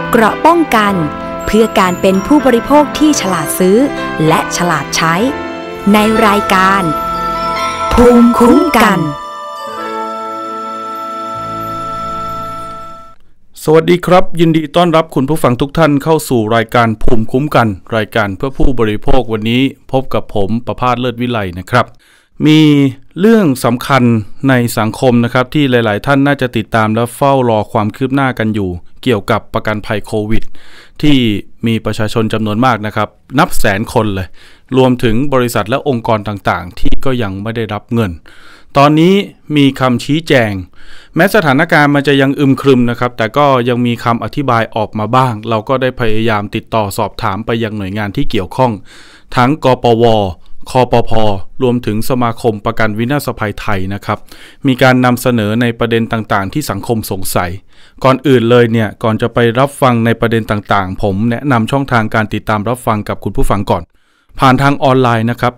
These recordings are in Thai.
เกราะป้องกันเพื่อการเป็นผู้บริโภคที่ฉลาดซื้อและฉลาดใช้ในรายการภูมิคุ้มกันสวัสดีครับยินดีต้อนรับคุณผู้ฟังทุกท่านเข้าสู่รายการภูมิคุ้มกันรายการเพื่อผู้บริโภควันนี้พบกับผมประภาสเลิศวิไลนะครับมีเรื่องสำคัญในสังคมนะครับที่หลายๆท่านน่าจะติดตามและเฝ้ารอความคืบหน้ากันอยู่เกี่ยวกับประกันภัยโควิดที่มีประชาชนจำนวนมากนะครับนับแสนคนเลยรวมถึงบริษัทและองค์กรต่างๆที่ก็ยังไม่ได้รับเงินตอนนี้มีคำชี้แจงแม้สถานการณ์มันจะยังอึมครึมนะครับแต่ก็ยังมีคำอธิบายออกมาบ้างเราก็ได้พยายามติดต่อสอบถามไปยังหน่วยงานที่เกี่ยวข้องทั้งกปว.คปภ.รวมถึงสมาคมประกันวินาศภัยไทยนะครับมีการนำเสนอในประเด็นต่างๆที่สังคมสงสัยก่อนอื่นเลยเนี่ยก่อนจะไปรับฟังในประเด็นต่างๆผมแนะนำช่องทางการติดตามรับฟังกับคุณผู้ฟังก่อนผ่านทางออนไลน์นะครับ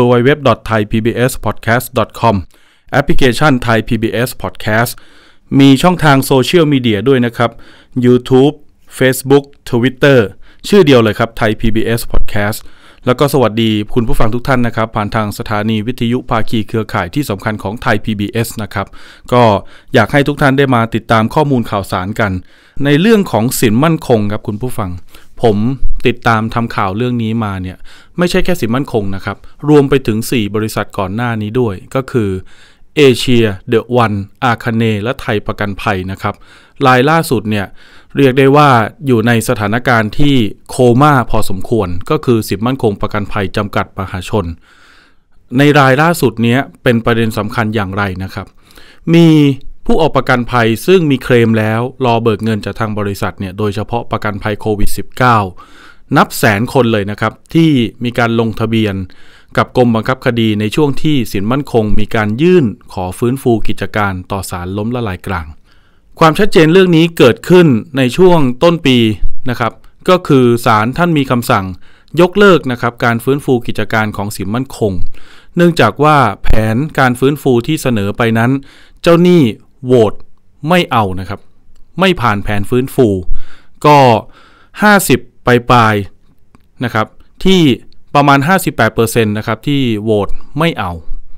www.thaipbspodcast.com แอปพลิเคชัน Thai PBS Podcast มีช่องทางโซเชียลมีเดียด้วยนะครับ YouTube Facebook Twitter ชื่อเดียวเลยครับ Thai PBS Podcastแล้วก็สวัสดีคุณผู้ฟังทุกท่านนะครับผ่านทางสถานีวิทยุภาคีเครือข่ายที่สำคัญของไทย PBS นะครับก็อยากให้ทุกท่านได้มาติดตามข้อมูลข่าวสารกันในเรื่องของสินมั่นคงครับคุณผู้ฟังผมติดตามทำข่าวเรื่องนี้มาเนี่ยไม่ใช่แค่สินมั่นคงนะครับรวมไปถึง4บริษัทก่อนหน้านี้ด้วยก็คือเอเชียเดอะวันอาคาเนและไทยประกันภัยนะครับรายล่าสุดเนี่ยเรียกได้ว่าอยู่ในสถานการณ์ที่โคม่าพอสมควรก็คือสินมั่นคงประกันภัยจำกัดมหาชนในรายล่าสุดนี้เป็นประเด็นสำคัญอย่างไรนะครับมีผู้ออกประกันภัยซึ่งมีเคลมแล้วรอเบิกเงินจากทางบริษัทเนี่ยโดยเฉพาะประกันภัยโควิด -19 นับแสนคนเลยนะครับที่มีการลงทะเบียนกับกรมบังคับคดีในช่วงที่สินมั่นคงมีการยื่นขอฟื้นฟูกิจการต่อศาลล้มละลายกลางความชัดเจนเรื่องนี้เกิดขึ้นในช่วงต้นปีนะครับก็คือศาลท่านมีคำสั่งยกเลิกนะครับการฟื้นฟูกิจการของสินมั่นคงเนื่องจากว่าแผนการฟื้นฟูที่เสนอไปนั้นเจ้าหนี้โหวตไม่เอานะครับไม่ผ่านแผนฟื้นฟูก็50ปลายๆนะครับที่ประมาณ 58% นะครับที่โหวตไม่เอา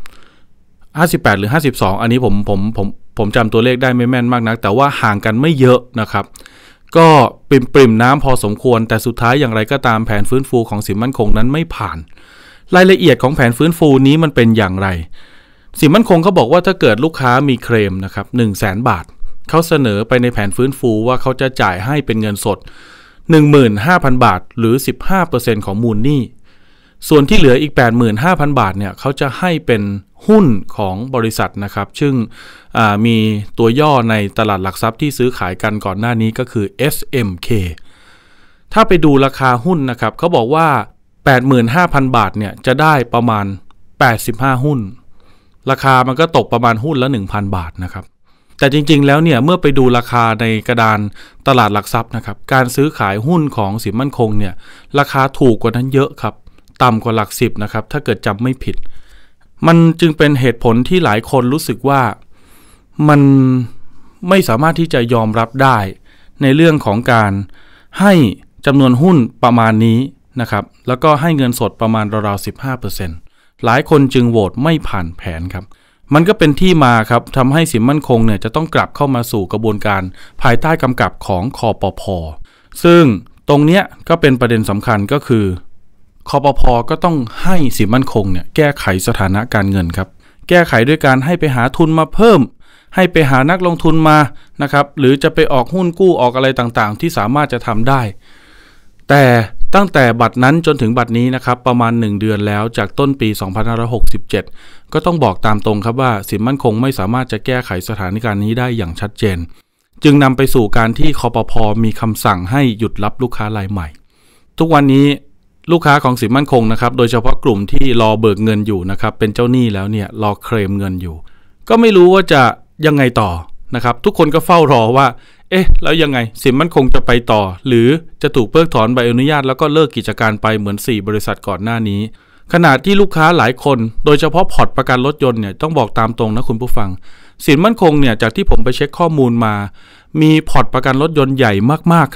58หรือ52อันนี้ผมจำตัวเลขได้ไม่แม่นมากนักแต่ว่าห่างกันไม่เยอะนะครับก็ปริ่มน้ำพอสมควรแต่สุดท้ายอย่างไรก็ตามแผนฟื้นฟูของสินมั่นคงนั้นไม่ผ่านรายละเอียดของแผนฟื้นฟูนี้มันเป็นอย่างไรสินมั่นคงเขาบอกว่าถ้าเกิดลูกค้ามีเคลมนะครับ 100,000 บาทเขาเสนอไปในแผนฟื้นฟูว่าเขาจะจ่ายให้เป็นเงินสด 15,000 บาทหรือ 15% ของมูลหนี้ส่วนที่เหลืออีก 85,000 บาทเนี่ยเขาจะให้เป็นหุ้นของบริษัทนะครับซึ่งมีตัวย่อในตลาดหลักทรัพย์ที่ซื้อขายกันก่อนหน้านี้ก็คือ SMK ถ้าไปดูราคาหุ้นนะครับเขาบอกว่า 85,000 บาทเนี่ยจะได้ประมาณ85หุ้นราคามันก็ตกประมาณหุ้นละ 1,000 บาทนะครับแต่จริงๆแล้วเนี่ยเมื่อไปดูราคาในกระดานตลาดหลักทรัพย์นะครับการซื้อขายหุ้นของสินมั่นคงเนี่ยราคาถูกกว่านั้นเยอะครับต่ำกว่าหลัก10นะครับถ้าเกิดจำไม่ผิดมันจึงเป็นเหตุผลที่หลายคนรู้สึกว่ามันไม่สามารถที่จะยอมรับได้ในเรื่องของการให้จำนวนหุ้นประมาณนี้นะครับแล้วก็ให้เงินสดประมาณราวๆ 15% หลายคนจึงโหวตไม่ผ่านแผนครับมันก็เป็นที่มาครับทำให้สินมั่นคงเนี่ยจะต้องกลับเข้ามาสู่กระบวนการภายใต้กำกับของคปภ.ซึ่งตรงเนี้ยก็เป็นประเด็นสำคัญก็คือคปภ.ก็ต้องให้สินมั่นคงเนี่ยแก้ไขสถานะการเงินครับแก้ไขด้วยการให้ไปหาทุนมาเพิ่มให้ไปหานักลงทุนมานะครับหรือจะไปออกหุ้นกู้ออกอะไรต่างๆที่สามารถจะทำได้แต่ตั้งแต่บัดนั้นจนถึงบัดนี้นะครับประมาณ1เดือนแล้วจากต้นปี2567ก็ต้องบอกตามตรงครับว่าสินมั่นคงไม่สามารถจะแก้ไขสถานการณ์นี้ได้อย่างชัดเจนจึงนำไปสู่การที่คปภ.มีคำสั่งให้หยุดรับลูกค้ารายใหม่ทุกวันนี้ลูกค้าของสินมั่นคงนะครับโดยเฉพาะกลุ่มที่รอเบิกเงินอยู่นะครับเป็นเจ้าหนี้แล้วเนี่ยรอเคลมเงินอยู่ก็ไม่รู้ว่าจะยังไงต่อนะครับทุกคนก็เฝ้ารอว่าแล้วยังไงสินมั่นคงจะไปต่อหรือจะถูกเพิกถอนใบอนุญาตแล้วก็เลิกกิจการไปเหมือน4บริษัทก่อนหน้านี้ขณะที่ลูกค้าหลายคนโดยเฉพาะพอร์ตประกันรถยนต์เนี่ยต้องบอกตามตรงนะคุณผู้ฟังสินมั่นคงเนี่ยจากที่ผมไปเช็คข้อมูลมามีพอร์ตประกันรถยนต์ใหญ่มากๆครับ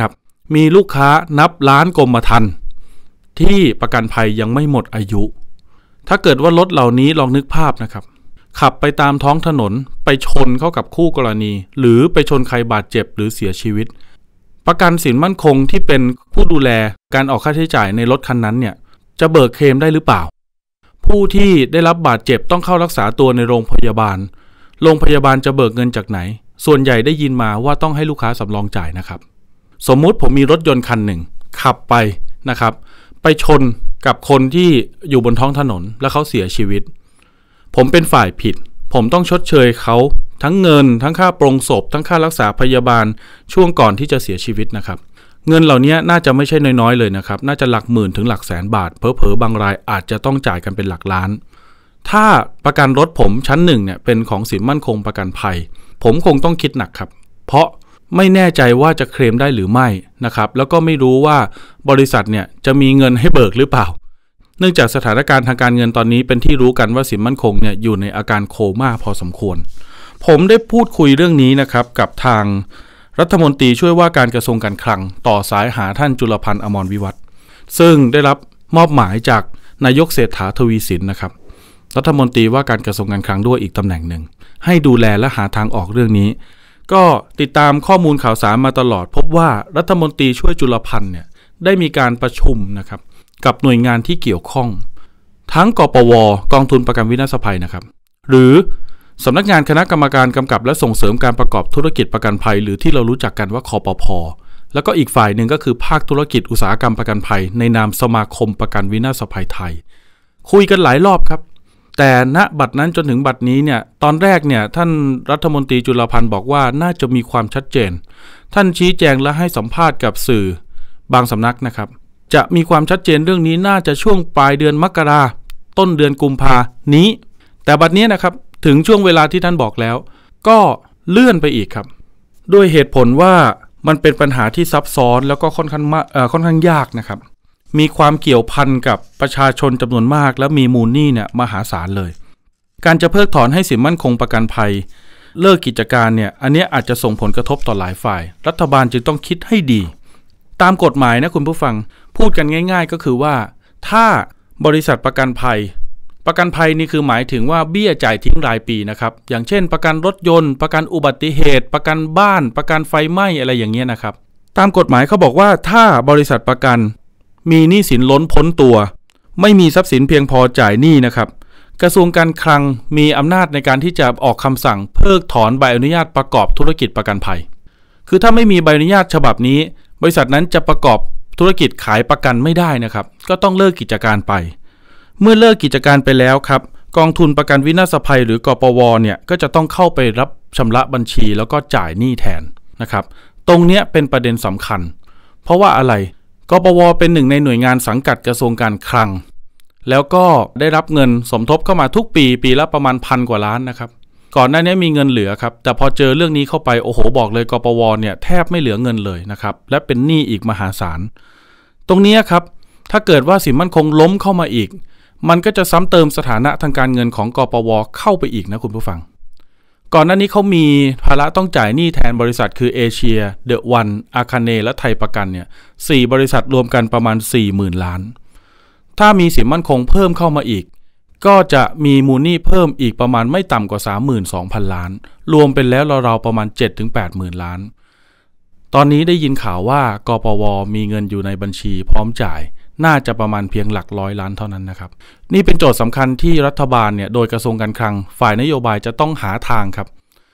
มีลูกค้านับล้านกรมธรรม์ที่ประกันภัยยังไม่หมดอายุถ้าเกิดว่ารถเหล่านี้ลองนึกภาพนะครับขับไปตามท้องถนนไปชนเข้ากับคู่กรณีหรือไปชนใครบาดเจ็บหรือเสียชีวิตประกันสินมั่นคงที่เป็นผู้ดูแลการออกค่าใช้จ่ายในรถคันนั้นเนี่ยจะเบิกเคลมได้หรือเปล่าผู้ที่ได้รับบาดเจ็บต้องเข้ารักษาตัวในโรงพยาบาลจะเบิกเงินจากไหนส่วนใหญ่ได้ยินมาว่าต้องให้ลูกค้าสำรองจ่ายนะครับสมมุติผมมีรถยนต์คันหนึ่งขับไปนะครับไปชนกับคนที่อยู่บนท้องถนนแล้วเขาเสียชีวิตผมเป็นฝ่ายผิดผมต้องชดเชยเขาทั้งเงินทั้งค่าปรงศพทั้งค่ารักษาพยาบาลช่วงก่อนที่จะเสียชีวิตนะครับเงินเหล่านี้น่าจะไม่ใช่น้อยๆเลยนะครับน่าจะหลักหมื่นถึงหลักแสนบาทเผลอๆบางรายอาจจะต้องจ่ายกันเป็นหลักล้านถ้าประกันรถผมชั้นหนึ่งเนี่ยเป็นของสินมั่นคงประกันภัยผมคงต้องคิดหนักครับเพราะไม่แน่ใจว่าจะเคลมได้หรือไม่นะครับแล้วก็ไม่รู้ว่าบริษัทเนี่ยจะมีเงินให้เบิกหรือเปล่าเนื่องจากสถานการณ์ทางการเงินตอนนี้เป็นที่รู้กันว่าสินมั่นคงเนี่ยอยู่ในอาการโคม่าพอสมควรผมได้พูดคุยเรื่องนี้นะครับกับทางรัฐมนตรีช่วยว่าการกระทรวงการคลังต่อสายหาท่านจุลพันธ์อมรวิวัฒน์ซึ่งได้รับมอบหมายจากนายกเศรษฐาทวีสินนะครับรัฐมนตรีว่าการกระทรวงการคลังด้วยอีกตำแหน่งหนึ่งให้ดูแลและหาทางออกเรื่องนี้ก็ติดตามข้อมูลข่าวสารมาตลอดพบว่ารัฐมนตรีช่วยจุลพันธ์เนี่ยได้มีการประชุมนะครับกับหน่วยงานที่เกี่ยวข้องทั้งกปว.กองทุนประกันวินาศภัยนะครับหรือสำนักงานคณะกรรมการกำกับและส่งเสริมการประกอบธุรกิจประกันภัยหรือที่เรารู้จักกันว่าคปภ.แล้วก็อีกฝ่ายหนึ่งก็คือภาคธุรกิจอุตสาหกรรมประกันภัยในนามสมาคมประกันวินาศภัยไทยคุยกันหลายรอบครับแต่ณบัดนั้นจนถึงบัดนี้เนี่ยตอนแรกเนี่ยท่านรัฐมนตรีจุลพันธ์บอกว่าน่าจะมีความชัดเจนท่านชี้แจงและให้สัมภาษณ์กับสื่อบางสำนักนะครับจะมีความชัดเจนเรื่องนี้น่าจะช่วงปลายเดือนมกราต้นเดือนกุมภานี้แต่บัดนี้นะครับถึงช่วงเวลาที่ท่านบอกแล้วก็เลื่อนไปอีกครับด้วยเหตุผลว่ามันเป็นปัญหาที่ซับซ้อนแล้วก็ค่อนข้างยากนะครับมีความเกี่ยวพันกับประชาชนจำนวนมากและมีมูลหนี้เนี่ยมหาศาลเลยการจะเพิกถอนให้สินมั่นคงประกันภัยเลิกกิจการเนี่ยอันนี้อาจจะส่งผลกระทบต่อหลายฝ่ายรัฐบาลจึงต้องคิดให้ดีตามกฎหมายนะคุณผู้ฟังพูดกันง่ายๆก็คือว่าถ้าบริษัทประกันภัยนี่คือหมายถึงว่าเบี้ยจ่ายทิ้งรายปีนะครับอย่างเช่นประกันรถยนต์ประกันอุบัติเหตุประกันบ้านประกันไฟไหม้อะไรอย่างเงี้ยนะครับตามกฎหมายเขาบอกว่าถ้าบริษัทประกันมีหนี้สินล้นพ้นตัวไม่มีทรัพย์สินเพียงพอจ่ายหนี้นะครับกระทรวงการคลังมีอำนาจในการที่จะออกคำสั่งเพิกถอนใบอนุญาตประกอบธุรกิจประกันภัยคือถ้าไม่มีใบอนุญาตฉบับนี้บริษัทนั้นจะประกอบธุรกิจขายประกันไม่ได้นะครับก็ต้องเลิกกิจการไปเมื่อเลิกกิจการไปแล้วครับกองทุนประกันวินาศภัยหรือกปว.เนี่ยก็จะต้องเข้าไปรับชำระบัญชีแล้วก็จ่ายหนี้แทนนะครับตรงนี้เป็นประเด็นสำคัญเพราะว่าอะไรกปว.เป็นหนึ่งในหน่วยงานสังกัดกระทรวงการคลังแล้วก็ได้รับเงินสมทบเข้ามาทุกปีละประมาณ1,000 กว่าล้านนะครับก่อนหน้านี้มีเงินเหลือครับแต่พอเจอเรื่องนี้เข้าไปโอ้โหบอกเลยกปว.เนี่ยแทบไม่เหลือเงินเลยนะครับและเป็นหนี้อีกมหาศาลตรงนี้ครับถ้าเกิดว่าสินมั่นคงล้มเข้ามาอีกมันก็จะซ้ำเติมสถานะทางการเงินของกปว.เข้าไปอีกนะคุณผู้ฟังก่อนหน้านี้เขามีภาระต้องจ่ายหนี้แทนบริษัทคือเอเชียเดอะวันอาคาเนและไทยประกันเนี่ย4 บริษัทรวมกันประมาณ 40,000 ล้านถ้ามีสินมั่นคงเพิ่มเข้ามาอีกก็จะมีมูลหนี้เพิ่มอีกประมาณไม่ต่ำกว่า 32,000 ล้านรวมเป็นแล้วราวๆประมาณ 7-80,000 ล้านตอนนี้ได้ยินข่าวว่ากปว.มีเงินอยู่ในบัญชีพร้อมจ่ายน่าจะประมาณเพียงหลักร้อยล้านเท่านั้นนะครับนี่เป็นโจทย์สำคัญที่รัฐบาลเนี่ยโดยกระทรวงการคลังฝ่ายนโยบายจะต้องหาทางครับ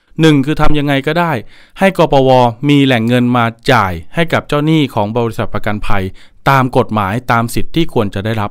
1คือทำยังไงก็ได้ให้กปว.มีแหล่งเงินมาจ่ายให้กับเจ้าหนี้ของบริษัทประกันภัยตามกฎหมายตามสิทธิ์ที่ควรจะได้รับ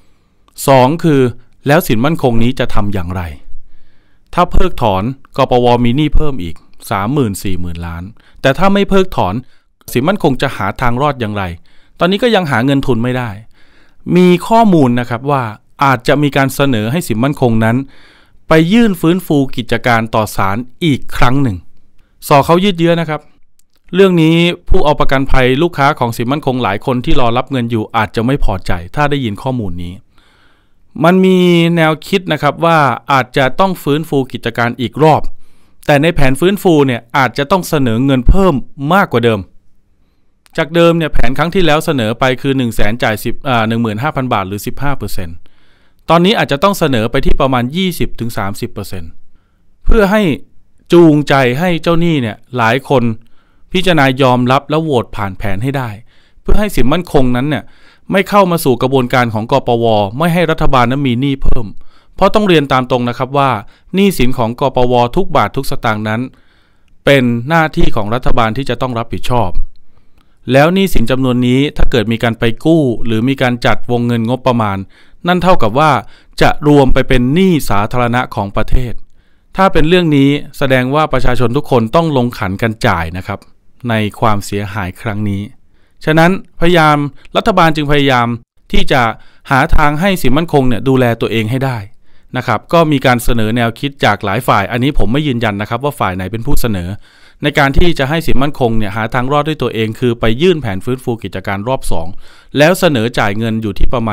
2คือแล้วสินมั่นคงนี้จะทำอย่างไรถ้าเพิกถอนกปว.มีหนี้เพิ่มอีก 30,000-40,000 ล้านแต่ถ้าไม่เพิกถอนสินมั่นคงจะหาทางรอดอย่างไรตอนนี้ก็ยังหาเงินทุนไม่ได้มีข้อมูลนะครับว่าอาจจะมีการเสนอให้สินมั่นคงนั้นไปยื่นฟื้นฟูกิจการต่อศาลอีกครั้งหนึ่งสอเขายืดเยื้อนะครับเรื่องนี้ผู้เอาประกันภัยลูกค้าของสินมั่นคงหลายคนที่รอรับเงินอยู่อาจจะไม่พอใจถ้าได้ยินข้อมูลนี้มันมีแนวคิดนะครับว่าอาจจะต้องฟื้นฟูกิจการอีกรอบแต่ในแผนฟื้นฟูเนี่ยอาจจะต้องเสนอเงินเพิ่มมากกว่าเดิมจากเดิมเนี่ยแผนครั้งที่แล้วเสนอไปคือ100,000จ่าย15,000 บาทหรือ 15%ตอนนี้อาจจะต้องเสนอไปที่ประมาณ 20-30% เพื่อให้จูงใจให้เจ้าหนี้เนี่ยหลายคนพิจารณายอมรับและโหวตผ่านแผนให้ได้เพื่อให้สินมั่นคงนั้นเนี่ยไม่เข้ามาสู่กระบวนการของกปว.ไม่ให้รัฐบาลนั้นมีหนี้เพิ่มเพราะต้องเรียนตามตรงนะครับว่าหนี้สินของกปว.ทุกบาททุกสตางค์นั้นเป็นหน้าที่ของรัฐบาลที่จะต้องรับผิดชอบแล้วหนี้สินจำนวนนี้ถ้าเกิดมีการไปกู้หรือมีการจัดวงเงินงบประมาณนั่นเท่ากับว่าจะรวมไปเป็นหนี้สาธารณะของประเทศถ้าเป็นเรื่องนี้แสดงว่าประชาชนทุกคนต้องลงขันกันจ่ายนะครับในความเสียหายครั้งนี้ฉะนั้นรัฐบาลจึงพยายามที่จะหาทางให้สินมั่นคงเนี่ยดูแลตัวเองให้ได้นะครับก็มีการเสนอแนวคิดจากหลายฝ่ายอันนี้ผมไม่ยืนยันนะครับว่าฝ่ายไหนเป็นผู้เสนอในการที่จะให้สินมั่นคงเนี่ยหาทางรอดด้วยตัวเองคือไปยื่นแผนฟื้นฟูกิจการรอบ2แล้วเสนอจ่ายเงินอยู่ที่ประมาณ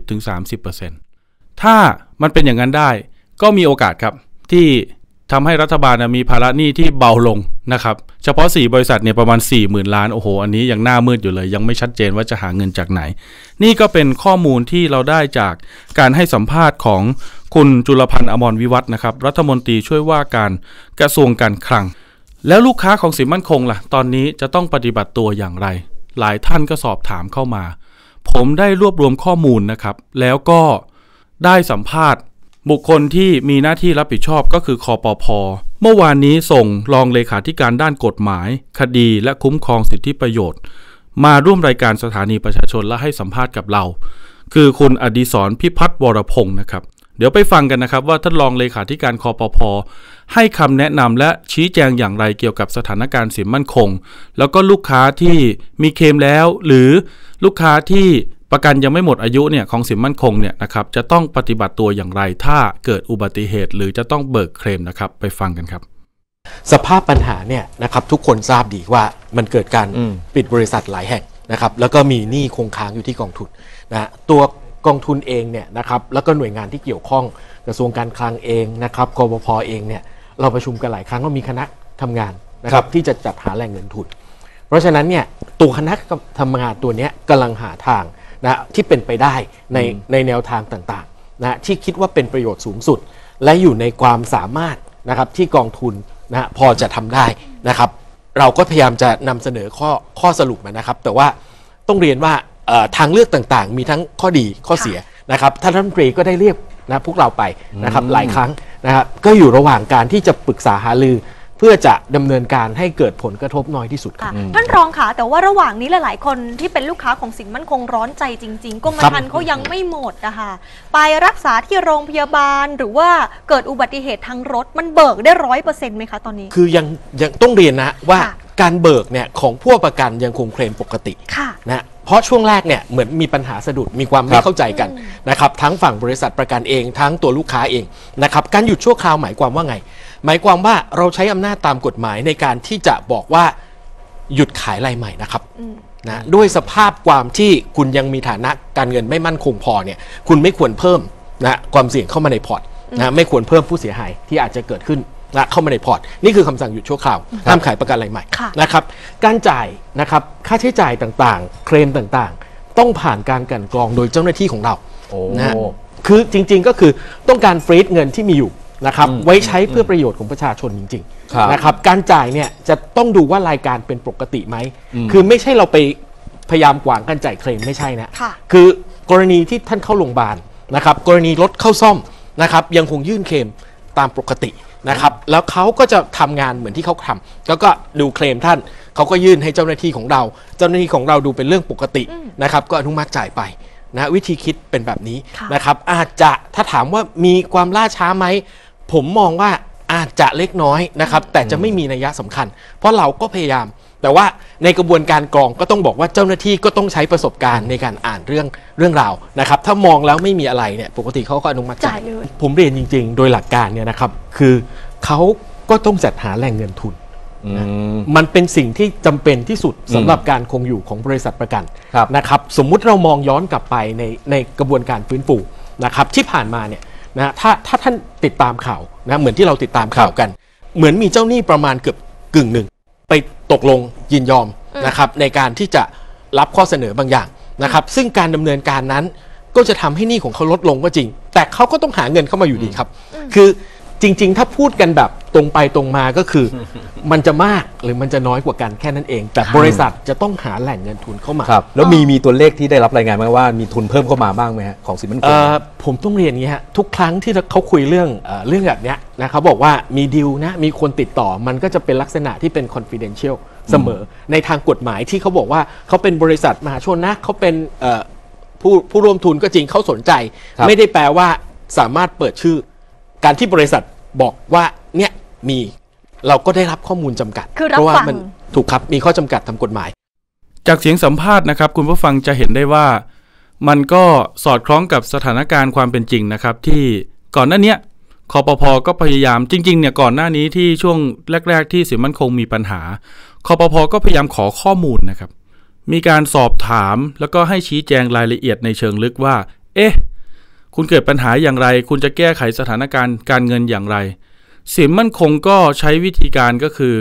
20-30% ถ้ามันเป็นอย่างนั้นได้ก็มีโอกาสครับที่ทำให้รัฐบาลมีภาระหนี้ที่เบาลงนะครับเฉพาะ4บริษัทเนี่ยประมาณ 40,000 ล้านโอ้โหอันนี้ยังหน้ามืดอยู่เลยยังไม่ชัดเจนว่าจะหาเงินจากไหนนี่ก็เป็นข้อมูลที่เราได้จากการให้สัมภาษณ์ของคุณจุลพันธ์อมรวิวัฒน์นะครับรัฐมนตรีช่วยว่าการกระทรวงการคลังแล้วลูกค้าของสินมั่นคงล่ะตอนนี้จะต้องปฏิบัติตัวอย่างไรหลายท่านก็สอบถามเข้ามาผมได้รวบรวมข้อมูลนะครับแล้วก็ได้สัมภาษณ์บุคคลที่มีหน้าที่รับผิดชอบก็คือคปภ.เมื่อวานนี้ส่งรองเลขาธิการด้านกฎหมายคดีและคุ้มครองสิทธิประโยชน์มาร่วมรายการสถานีประชาชนและให้สัมภาษณ์กับเราคือคุณอดิศรพิพัฒน์วรพงศ์นะครับเดี๋ยวไปฟังกันนะครับว่าท่านรองเลขาธิการคปภ.ให้คำแนะนำและชี้แจงอย่างไรเกี่ยวกับสถานการณ์สินมั่นคงแล้วก็ลูกค้าที่มีเคลมแล้วหรือลูกค้าที่ประกันยังไม่หมดอายุเนี่ยของสินมั่นคงเนี่ยนะครับจะต้องปฏิบัติตัวอย่างไรถ้าเกิดอุบัติเหตุหรือจะต้องเบิกเคลมนะครับไปฟังกันครับสภาพปัญหาเนี่ยนะครับทุกคนทราบดีว่ามันเกิดการปิดบริษัทหลายแห่งนะครับแล้วก็มีหนี้คงค้างอยู่ที่กองทุนนะตัวกองทุนเองเนี่ยนะครับแล้วก็หน่วยงานที่เกี่ยวข้องกระทรวงการคลังเองนะครับกปภ.เองเนี่ยเราประชุมกันหลายครั้งว่ามีคณะทำงานนะครับที่จะจัดหาแหล่งเงินทุนเพราะฉะนั้นเนี่ยตัวคณะทำงานตัวนี้กำลังหาทางนะที่เป็นไปได้ในแนวทางต่างๆนะที่คิดว่าเป็นประโยชน์สูงสุดและอยู่ในความสามารถนะครับที่กองทุนนะพอจะทำได้นะครับเราก็พยายามจะนำเสนอข้อสรุปมานะครับแต่ว่าต้องเรียนว่าทางเลือกต่างๆมีทั้งข้อดีข้อเสียนะครับท่านรัฐมนตรีก็ได้เรียกนะพวกเราไปนะครับหลายครั้งนะครับก็อยู่ระหว่างการที่จะปรึกษาหารือเพื่อจะดำเนินการให้เกิดผลกระทบน้อยที่สุดครับท่านรองค่ะแต่ว่าระหว่างนี้หลายๆคนที่เป็นลูกค้าของสินมั่นคงร้อนใจจริงๆกรมธรรม์เขายังไม่หมดนะคะไปรักษาที่โรงพยาบาลหรือว่าเกิดอุบัติเหตุทางรถมันเบิกได้ 100% ไหมคะตอนนี้คือยังต้องเรียนนะว่าการเบิกเนี่ยของผู้ประกันยังคงเคลมปกตินะเพราะช่วงแรกเนี่ยเหมือนมีปัญหาสะดุดมีความไม่เข้าใจกันนะครับทั้งฝั่งบริษัทประกันเองทั้งตัวลูกค้าเองนะครับการหยุดชั่วคราวหมายความว่าไงหมายความว่าเราใช้อำนาจตามกฎหมายในการที่จะบอกว่าหยุดขายรายใหม่นะครับนะด้วยสภาพความที่คุณยังมีฐานะการเงินไม่มั่นคงพอเนี่ยคุณไม่ควรเพิ่มนะความเสี่ยงเข้ามาในพอร์ตนะไม่ควรเพิ่มผู้เสียหายที่อาจจะเกิดขึ้นนะเข้ามาในพอร์ตนี่คือคำสั่งหยุดชั่วคราวห้ามขายประกันรายใหม่นะครับการจ่ายนะครับค่าใช้จ่ายต่างๆเคลมต่างๆต้องผ่านการกลั่นกรองโดยเจ้าหน้าที่ของเรานะคือจริงๆก็คือต้องการฟรีซเงินที่มีอยู่นะครับไว้ใช้เพื่อประโยชน์ของประชาชนจริงๆนะครับการจ่ายเนี่ยจะต้องดูว่ารายการเป็นปกติไหมคือไม่ใช่เราไปพยายามกวางการจ่ายเคลมไม่ใช่นะคือกรณีที่ท่านเข้าโรงพยาบาลนะครับกรณีรถเข้าซ่อมนะครับยังคงยื่นเคลมตามปกตินะครับแล้วเขาก็จะทำงานเหมือนที่เขาทำแล้วก็ดูเคลมท่านเขาก็ยื่นให้เจ้าหน้าที่ของเราเจ้าหน้าที่ของเราดูเป็นเรื่องปกตินะครับก็อนุมัติจ่ายไปนะวิธีคิดเป็นแบบนี้นะครับอาจจะถ้าถามว่ามีความล่าช้าไหมผมมองว่าอาจจะเล็กน้อยนะครับแต่จะไม่มีนัยสำคัญเพราะเราก็พยายามแต่ว่าในกระบวนการกรองก็ต้องบอกว่าเจ้าหน้าที่ก็ต้องใช้ประสบการณ์ในการอ่านเรื่องราวนะครับถ้ามองแล้วไม่มีอะไรเนี่ยปกติเขาก็อนุมัติจ่ายผมเรียนจริงๆโดยหลักการเนี่ยนะครับคือเขาก็ต้องจัดหาแหล่งเงินทุนมันเป็นสิ่งที่จำเป็นที่สุดสำหรับการคงอยู่ของบริษัทประกันนะครับสมมุติเรามองย้อนกลับไปในกระบวนการฟื้นฟูนะครับที่ผ่านมาเนี่ยนะถ้าท่านติดตามข่าวนะเหมือนที่เราติดตามข่าวกันเหมือนมีเจ้าหนี้ประมาณเกือบกึ่งหนึ่งไปตกลงยินยอมนะครับในการที่จะรับข้อเสนอบางอย่างนะครับซึ่งการดำเนินการนั้นก็จะทำให้หนี้ของเขาลดลงก็จริงแต่เขาก็ต้องหาเงินเข้ามาอยู่ดีครับคือจริงๆถ้าพูดกันแบบตรงไปตรงมาก็คือมันจะมากหรือมันจะน้อยกว่ากันแค่นั้นเองแต่บริษัทจะต้องหาแหล่งเงินทุนเข้ามาครับแล้วมีตัวเลขที่ได้รับรายงานไหมว่ามีทุนเพิ่มเข้ามาบ้างไหมฮะของสินมั่นคงผมต้องเรียนอย่างนี้ฮะทุกครั้งที่เขาคุยเรื่องแบบนี้นะเขาบอกว่ามีดีลนะมีคนติดต่อมันก็จะเป็นลักษณะที่เป็น confidential เสมอในทางกฎหมายที่เขาบอกว่าเขาเป็นบริษัทมหาชนนะเขาเป็นผู้ร่วมทุนก็จริงเขาสนใจไม่ได้แปลว่าสามารถเปิดชื่อการที่บริษัทบอกว่าเนี่ยมีเราก็ได้รับข้อมูลจำกัดเพราะว่ามันถูกครับมีข้อจำกัดทางกฎหมายจากเสียงสัมภาษณ์นะครับคุณผู้ฟังจะเห็นได้ว่ามันก็สอดคล้องกับสถานการณ์ความเป็นจริงนะครับที่ก่อนหน้านี้คปภ.ก็พยายามจริงๆเนี่ยก่อนหน้านี้ที่ช่วงแรกๆที่สินมั่นคงมีปัญหาคปภ.ก็พยายามขอข้อมูลนะครับมีการสอบถามแล้วก็ให้ชี้แจงรายละเอียดในเชิงลึกว่าคุณเกิดปัญหาอย่างไรคุณจะแก้ไขสถานการณ์การเงินอย่างไรสินมั่นคงก็ใช้วิธีการก็คือ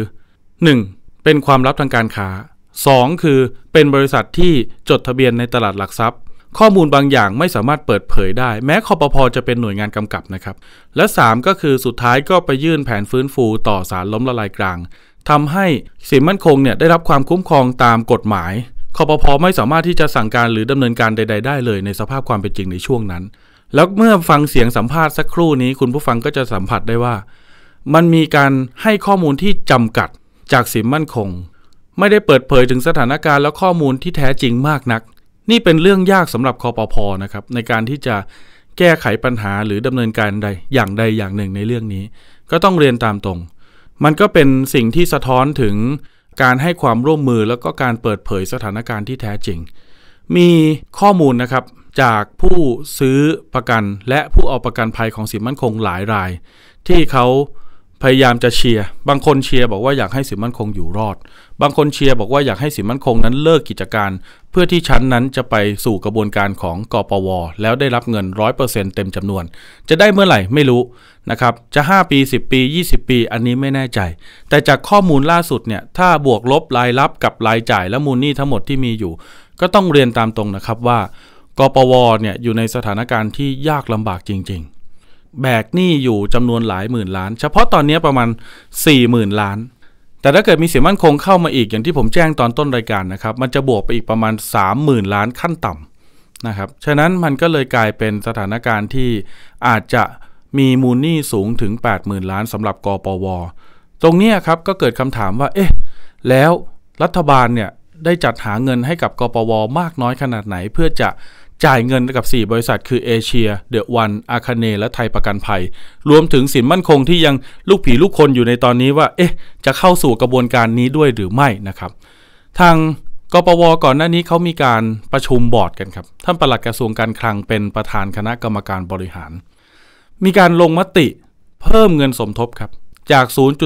1. เป็นความลับทางการค้า 2. คือเป็นบริษัทที่จดทะเบียนในตลาดหลักทรัพย์ข้อมูลบางอย่างไม่สามารถเปิดเผยได้แม้คปภ.จะเป็นหน่วยงานกำกับนะครับและ 3. ก็คือสุดท้ายก็ไปยื่นแผนฟื้นฟูต่อศาลล้มละลายกลางทำให้สินมั่นคงเนี่ยได้รับความคุ้มครองตามกฎหมายคปภ.ไม่สามารถที่จะสั่งการหรือดำเนินการใดๆได้เลยในสภาพความเป็นจริงในช่วงนั้นแล้วเมื่อฟังเสียงสัมภาษณ์สักครู่นี้คุณผู้ฟังก็จะสัมผัสได้ว่ามันมีการให้ข้อมูลที่จำกัดจากสินมั่นคงไม่ได้เปิดเผยถึงสถานการณ์และข้อมูลที่แท้จริงมากนักนี่เป็นเรื่องยากสำหรับคปภ.นะครับในการที่จะแก้ไขปัญหาหรือดำเนินการใดอย่างหนึ่งในเรื่องนี้ก็ต้องเรียนตามตรงมันก็เป็นสิ่งที่สะท้อนถึงการให้ความร่วมมือแล้วก็การเปิดเผยสถานการณ์ที่แท้จริงมีข้อมูลนะครับจากผู้ซื้อประกันและผู้เอาประกันภัยของสินมั่นคงหลายรายที่เขาพยายามจะเชียร์บางคนเชียร์บอกว่าอยากให้สินมั่นคงอยู่รอดบางคนเชียร์บอกว่าอยากให้สินมั่นคงนั้นเลิกกิจการเพื่อที่ชั้นนั้นจะไปสู่กระบวนการของกปว.แล้วได้รับเงิน 100% เต็มจำนวนจะได้เมื่อไหร่ไม่รู้นะครับจะ5ปี10ปี20ปีอันนี้ไม่แน่ใจแต่จากข้อมูลล่าสุดเนี่ยถ้าบวกลบรายรับกับรายจ่ายและมูลหนี้ทั้งหมดที่มีอยู่ก็ต้องเรียนตามตรงนะครับว่ากปว.เนี่ยอยู่ในสถานการณ์ที่ยากลำบากจริงๆแบกหนี้อยู่จำนวนหลายหมื่นล้านเฉพาะตอนนี้ประมาณ 40,000 ล้านแต่ถ้าเกิดมีสินมั่นคงเข้ามาอีกอย่างที่ผมแจ้งตอนต้นรายการนะครับมันจะบวกไปอีกประมาณ 30,000 ล้านขั้นต่ำนะครับฉะนั้นมันก็เลยกลายเป็นสถานการณ์ที่อาจจะมีมูลหนี้สูงถึง 80,000 ล้านสำหรับกปว.ตรงนี้ครับก็เกิดคำถามว่าแล้วรัฐบาลเนี่ยได้จัดหาเงินให้กับกปว.มากน้อยขนาดไหนเพื่อจะจ่ายเงินกับ4บริษัทคือเอเชียเดอะวันอาคาเนและไทยประกันภัยรวมถึงสินมั่นคงที่ยังลูกผีลูกคนอยู่ในตอนนี้ว่าจะเข้าสู่กระบวนการนี้ด้วยหรือไม่นะครับทางกปว.ก่อนหน้านี้เขามีการประชุมบอร์ดกันครับท่านปลัดกระทรวงการคลังเป็นประธานคณะกรรมการบริหารมีการลงมติเพิ่มเงินสมทบครับจาก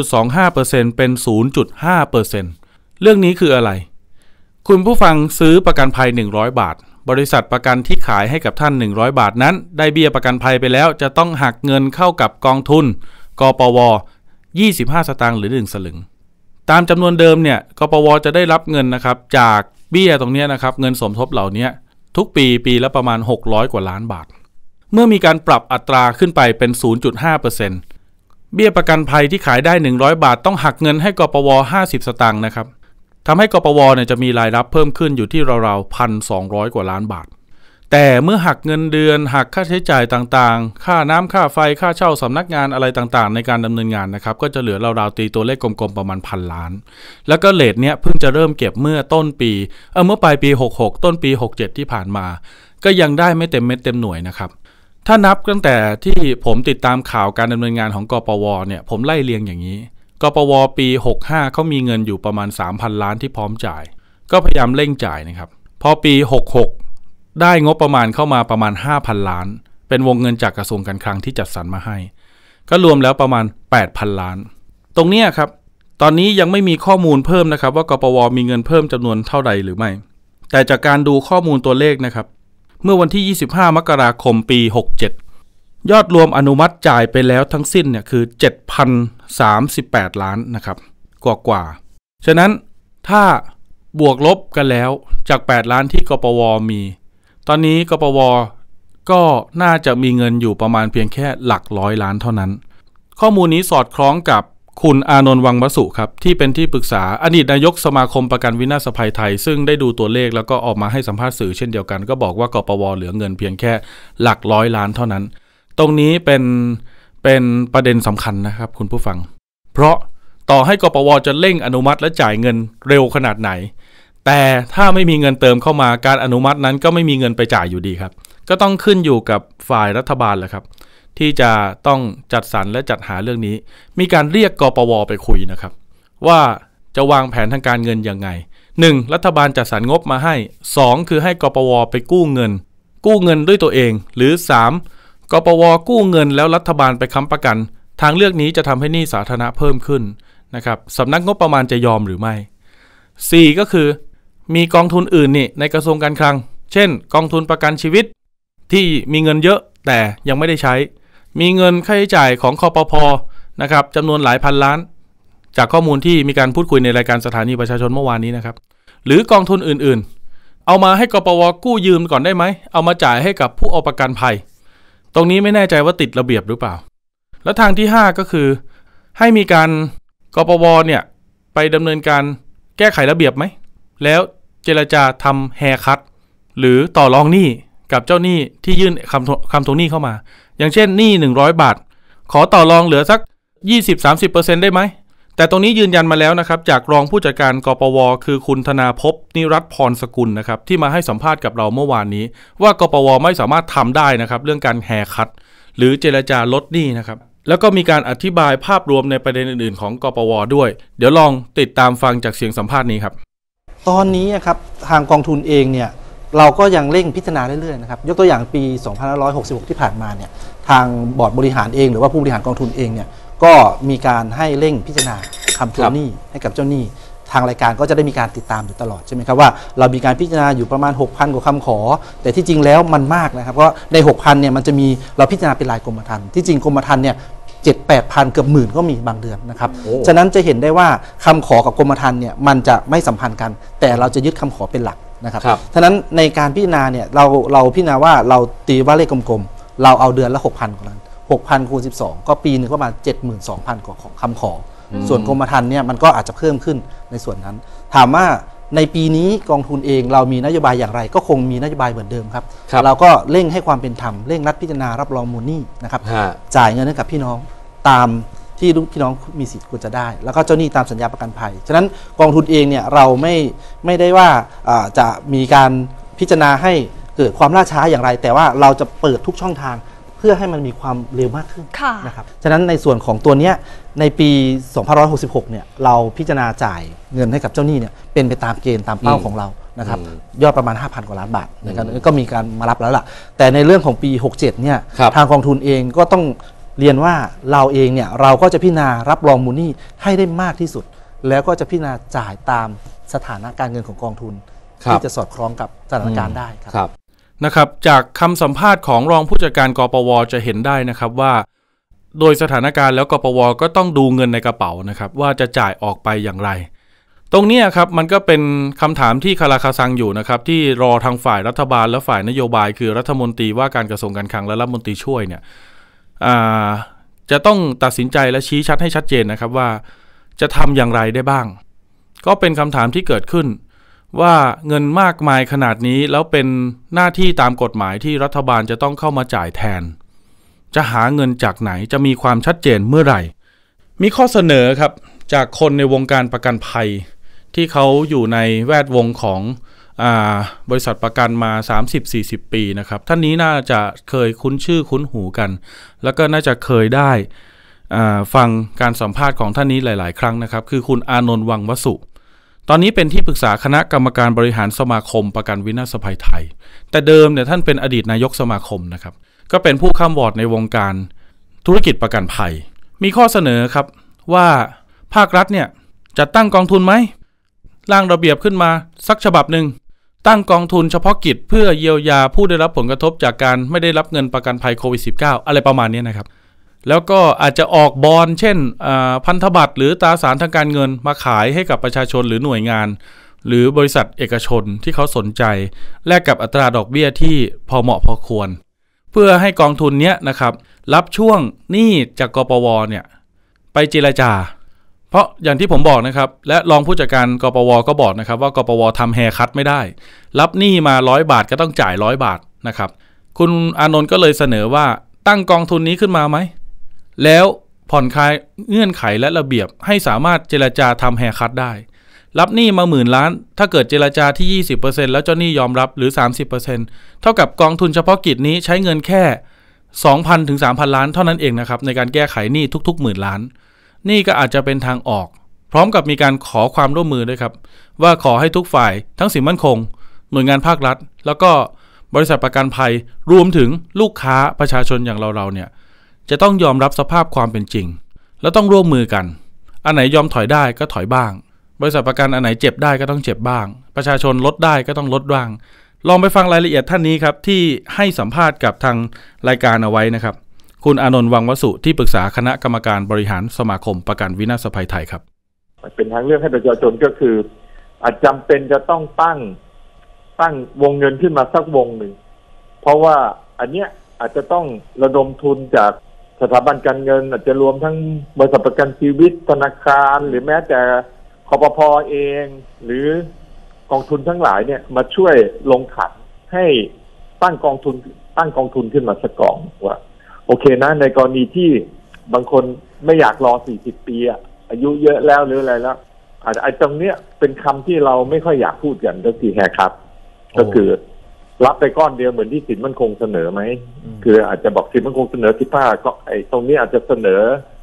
0.25% เป็น 0.5% เรื่องนี้คืออะไรคุณผู้ฟังซื้อประกันภัย100 บาทบริษัทประกันที่ขายให้กับท่าน100 บาทนั้นได้เบี้ยประกันภัยไปแล้วจะต้องหักเงินเข้ากับกองทุนกปว25 สตางค์หรือ1 สลึงตามจำนวนเดิมเนี่ยกปวจะได้รับเงินนะครับจากเบี้ยตรงนี้นะครับเงินสมทบเหล่านี้ทุกปีละประมาณ600 กว่าล้านบาทเมื่อมีการปรับอัตราขึ้นไปเป็น 0.5% เบี้ยประกันภัยที่ขายได้100 บาทต้องหักเงินให้กปว50 สตางค์นะครับทำให้กปวเนี่ยจะมีรายรับเพิ่มขึ้นอยู่ที่ราวๆ 1,200 กว่าล้านบาทแต่เมื่อหักเงินเดือนหักค่าใช้จ่ายต่างๆค่าน้ำค่าไฟค่าเช่าสำนักงานอะไรต่างๆในการดำเนินงานนะครับก็จะเหลือราวๆตีตัวเลขกลมๆประมาณ 1,000 ล้านแล้วก็เรทเนี้ยเพิ่งจะเริ่มเก็บเมื่อต้นปีเมื่อปลายปี66ต้นปี67ที่ผ่านมาก็ยังได้ไม่เต็มเม็ดเต็มหน่วยนะครับถ้านับตั้งแต่ที่ผมติดตามข่าวการดำเนินงานของกปวเนี่ยผมไล่เรียงอย่างนี้กปวปี65เขามีเงินอยู่ประมาณ 3,000 ล้านที่พร้อมจ่ายก็พยายามเร่งจ่ายนะครับพอปี66ได้งบประมาณเข้ามาประมาณ 5,000 ล้านเป็นวงเงินจากกระทรวงการคลังที่จัดสรรมาให้ก็รวมแล้วประมาณ 8,000 ล้านตรงนี้ครับตอนนี้ยังไม่มีข้อมูลเพิ่มนะครับว่ากปวมีเงินเพิ่มจำนวนเท่าใดหรือไม่แต่จากการดูข้อมูลตัวเลขนะครับเมื่อวันที่25 มกราคมปี67ยอดรวมอนุมัติจ่ายไปแล้วทั้งสิ้นเนี่ยคือ 7,038 ล้านนะครับกว่าฉะนั้นถ้าบวกลบกันแล้วจาก8ล้านที่กปว.มีตอนนี้กปว.ก็น่าจะมีเงินอยู่ประมาณเพียงแค่หลักร้อยล้านเท่านั้นข้อมูลนี้สอดคล้องกับคุณอานนท์วังวสุครับที่เป็นที่ปรึกษาอดีตนายกสมาคมประกันวินาศภัยไทยซึ่งได้ดูตัวเลขแล้วก็ออกมาให้สัมภาษณ์สื่อเช่นเดียวกันก็บอกว่ากปว.เหลือเงินเพียงแค่หลักร้อยล้านเท่านั้นตรงนี้เป็นประเด็นสำคัญนะครับคุณผู้ฟังเพราะต่อให้กปว.จะเร่งอนุมัติและจ่ายเงินเร็วขนาดไหนแต่ถ้าไม่มีเงินเติมเข้ามาการอนุมัตินั้นก็ไม่มีเงินไปจ่ายอยู่ดีครับก็ต้องขึ้นอยู่กับฝ่ายรัฐบาลแหละครับที่จะต้องจัดสรรและจัดหาเรื่องนี้มีการเรียกกปว.ไปคุยนะครับว่าจะวางแผนทางการเงินยังไง 1. รัฐบาลจัดสรรงบมาให้ 2. คือให้กปว.ไปกู้เงินด้วยตัวเองหรือ 3. กปว.กู้เงินแล้วรัฐบาลไปค้ำประกันทางเลือกนี้จะทำให้หนี้สาธารณะเพิ่มขึ้นนะครับสำนักงบประมาณจะยอมหรือไม่ 4. ก็คือมีกองทุนอื่นนี่ในกระทรวงการคลังเช่นกองทุนประกันชีวิตที่มีเงินเยอะแต่ยังไม่ได้ใช้มีเงินค่าใช้จ่ายของคปภ.นะครับจำนวนหลายพันล้านจากข้อมูลที่มีการพูดคุยในรายการสถานีประชาชนเมื่อวานนี้นะครับหรือกองทุนอื่นๆเอามาให้กปว.กู้ยืมก่อนได้ไหมเอามาจ่ายให้กับผู้เอาประกันภัยตรงนี้ไม่แน่ใจว่าติดระเบียบหรือเปล่าแล้วทางที่5ก็คือให้มีการกปว.เนี่ยไปดำเนินการแก้ไขระเบียบไหมแล้วเจรจาทำแฮร์คัทหรือต่อรองหนี้กับเจ้าหนี้ที่ยื่นคำทวงหนี้เข้ามาอย่างเช่นหนี้100 บาทขอต่อรองเหลือสัก 20-30% ได้ไหมแต่ตรงนี้ยืนยันมาแล้วนะครับจากรองผู้จัดการกปว.คือคุณธนาภพนิรัตน์พรสกุลนะครับที่มาให้สัมภาษณ์กับเราเมื่อวานนี้ว่ากปว.ไม่สามารถทำได้นะครับเรื่องการแฮร์คัทหรือเจรจาลดหนี้นะครับแล้วก็มีการอธิบายภาพรวมในประเด็นอื่นๆของกปว.ด้วยเดี๋ยวลองติดตามฟังจากเสียงสัมภาษณ์นี้ครับตอนนี้ครับทางกองทุนเองเนี่ยเราก็ยังเร่งพิจารณาเรื่อยๆนะครับยกตัวอย่างปี 2566 ที่ผ่านมาเนี่ยทางบอร์ดบริหารเองหรือว่าผู้บริหารกองทุนเองเนี่ยก็มีการให้เร่งพิจารณาคำทวงหนี้ให้กับเจ้าหนี้ทางรายการก็จะได้มีการติดตามอยู่ตลอดใช่ไหมครับว่าเรามีการพิจารณาอยู่ประมาณ 6,000 กว่าคำขอแต่ที่จริงแล้วมันมากนะครับเพราะใน 6,000 เนี่ยมันจะมีเราพิจารณาเป็นรายกรมธรรม์ที่จริงกรมธรรม์เนี่ย7-8,000 เกือบหมื่นก็มีบางเดือนนะครับฉะนั้นจะเห็นได้ว่าคำขอกับกรมธรรม์เนี่ยมันจะไม่สัมพันธ์กันแต่เราจะยึดคำขอเป็นหลักนะครับฉะนั้นในการพิจารณาเนี่ยเราพิจารณาว่าเราตีว่าเลขกลมๆเราเอาเดือนละ 6,000 กว่านั้น 6,000 คูณ 12ก็ปีนึงก็ประมาณ 72,000 กว่าคำขอส่วนกรมธรรม์เนี่ยมันก็อาจจะเพิ่มขึ้นในส่วนนั้นถามว่าในปีนี้กองทุนเองเรามีนโยบายอย่างไรก็คงมีนโยบายเหมือนเดิมครับเราก็เร่งให้ความเป็นธรรมเร่งรัดพิจารณารับรองมูลหนี้นะครับจ่ายเงินให้กับพี่น้องตามที่พี่น้องมีสิทธิ์ควรจะได้แล้วก็เจ้าหนี้ตามสัญญาประกันภัยฉะนั้นกองทุนเองเนี่ยเราไม่ได้ว่าจะมีการพิจารณาให้เกิดความล่าช้าอย่างไรแต่ว่าเราจะเปิดทุกช่องทางเพื่อให้มันมีความเร็วมากขึ้นนะครับฉะนั้นในส่วนของตัวนี้ในปี 2566 เนี่ยเราพิจารณาจ่ายเงินให้กับเจ้าหนี้เนี่ยเป็นไปตามเกณฑ์ตามเป้าของเรานะครับยอดประมาณ 5,000 กว่าล้านบาทนะครับก็มีการมารับแล้วล่ะแต่ในเรื่องของปี 67 เนี่ยทางกองทุนเองก็ต้องเรียนว่าเราเองเนี่ยเราก็จะพิจารณารับรองมูลหนี้ให้ได้มากที่สุดแล้วก็จะพิจารณาจ่ายตามสถานะการเงินของกองทุนที่จะสอดคล้องกับสถานการณ์ได้ครับนะครับจากคำสัมภาษณ์ของรองผู้จัดการกปว.จะเห็นได้นะครับว่าโดยสถานการณ์แล้วกปว.ก็ต้องดูเงินในกระเป๋านะครับว่าจะจ่ายออกไปอย่างไรตรงนี้ครับมันก็เป็นคำถามที่คาราคาซังอยู่นะครับที่รอทางฝ่ายรัฐบาลและฝ่ายนโยบายคือรัฐมนตรีว่าการกระทรวงการคลังและรัฐมนตรีช่วยเนี่ยจะต้องตัดสินใจและชี้ชัดให้ชัดเจนนะครับว่าจะทำอย่างไรได้บ้างก็เป็นคำถามที่เกิดขึ้นว่าเงินมากมายขนาดนี้แล้วเป็นหน้าที่ตามกฎหมายที่รัฐบาลจะต้องเข้ามาจ่ายแทนจะหาเงินจากไหนจะมีความชัดเจนเมื่อไหร่มีข้อเสนอครับจากคนในวงการประกันภัยที่เขาอยู่ในแวดวงของบริษัทประกันมา 30-40 ปีนะครับท่านนี้น่าจะเคยคุ้นชื่อคุ้นหูกันแล้วก็น่าจะเคยได้ฟังการสัมภาษณ์ของท่านนี้หลายๆครั้งนะครับคือคุณอานนท์วังวสุตอนนี้เป็นที่ปรึกษาคณะกรรมการบริหารสมาคมประกันวินาศภัยไทยแต่เดิมเนี่ยท่านเป็นอดีตนายกสมาคมนะครับก็เป็นผู้ค้ำวอร์ดในวงการธุรกิจประกันภัยมีข้อเสนอครับว่าภาครัฐเนี่ยจัดตั้งกองทุนไหมร่างระเบียบขึ้นมาสักฉบับหนึ่งตั้งกองทุนเฉพาะกิจเพื่อเยียวยาผู้ได้รับผลกระทบจากการไม่ได้รับเงินประกันภัยโควิด -19 อะไรประมาณนี้นะครับแล้วก็อาจจะออกบอนด์เช่นพันธบัตรหรือตราสารทางการเงินมาขายให้กับประชาชนหรือหน่วยงานหรือบริษัทเอกชนที่เขาสนใจแลกกับอัตราดอกเบี้ยที่พอเหมาะพอควรเพื่อให้กองทุนเนี้ยนะครับรับช่วงหนี้จากกปวเนี่ยไปเจรจาเพราะอย่างที่ผมบอกนะครับและรองผู้จัดการกปวก็บอกนะครับว่ากปวทำแฮร์คัทไม่ได้รับหนี้มา100 บาทก็ต้องจ่าย100 บาทนะครับคุณอานนท์ก็เลยเสนอว่าตั้งกองทุนนี้ขึ้นมาไหมแล้วผ่อนคลายเงื่อนไขและระเบียบให้สามารถเจรจาทำแฮร์คัทได้รับหนี้มา10,000 ล้านถ้าเกิดเจรจาที่ 20% แล้วเจ้าหนี้ยอมรับหรือ 30% เท่ากับกองทุนเฉพาะกิจนี้ใช้เงินแค่ 2,000 ถึง 3,000 ล้านเท่านั้นเองนะครับในการแก้ไขหนี้ทุกๆ10,000 ล้านนี่ก็อาจจะเป็นทางออกพร้อมกับมีการขอความร่วมมือด้วยครับว่าขอให้ทุกฝ่ายทั้งสินมั่นคงหน่วยงานภาครัฐแล้วก็บริษัทประกันภัยรวมถึงลูกค้าประชาชนอย่างเราเนี่ยจะต้องยอมรับสภาพความเป็นจริงแล้วต้องร่วมมือกันอันไหนยอมถอยได้ก็ถอยบ้างบริษัทประกันอันไหนเจ็บได้ก็ต้องเจ็บบ้างประชาชนลดได้ก็ต้องลดบ้างลองไปฟังรายละเอียดท่านนี้ครับที่ให้สัมภาษณ์กับทางรายการเอาไว้นะครับคุณอานนท์วังวสุที่ปรึกษาคณะกรรมการบริหารสมาคมประกันวินาศภัยไทยครับเป็นทางเลือกให้ประชาชนก็คืออาจจำเป็นจะต้องตั้งวงเงินขึ้นมาสักวงหนึ่งเพราะว่าอันเนี้ยอาจจะต้องระดมทุนจากสถาบันการเงินอาจจะรวมทั้งบริษัทประกันชีวิตธนาคารหรือแม้แต่คปภ.เองหรือกองทุนทั้งหลายเนี่ยมาช่วยลงขันให้ตั้งกองทุนขึ้นมาสักกองว่าโอเคนะในกรณีที่บางคนไม่อยากรอ40 ปีอายุเยอะแล้วหรืออะไรแล้วอาจตรงเนี้ยเป็นคำที่เราไม่ค่อยอยากพูดกันก็คือแฮร์คัทก็คือรับไปก้อนเดียวเหมือนที่สินมั่นคงเสนอไหมคืออาจจะบอกสินมั่นคงเสนอ15ก็ตรงนี้อาจจะเสนอ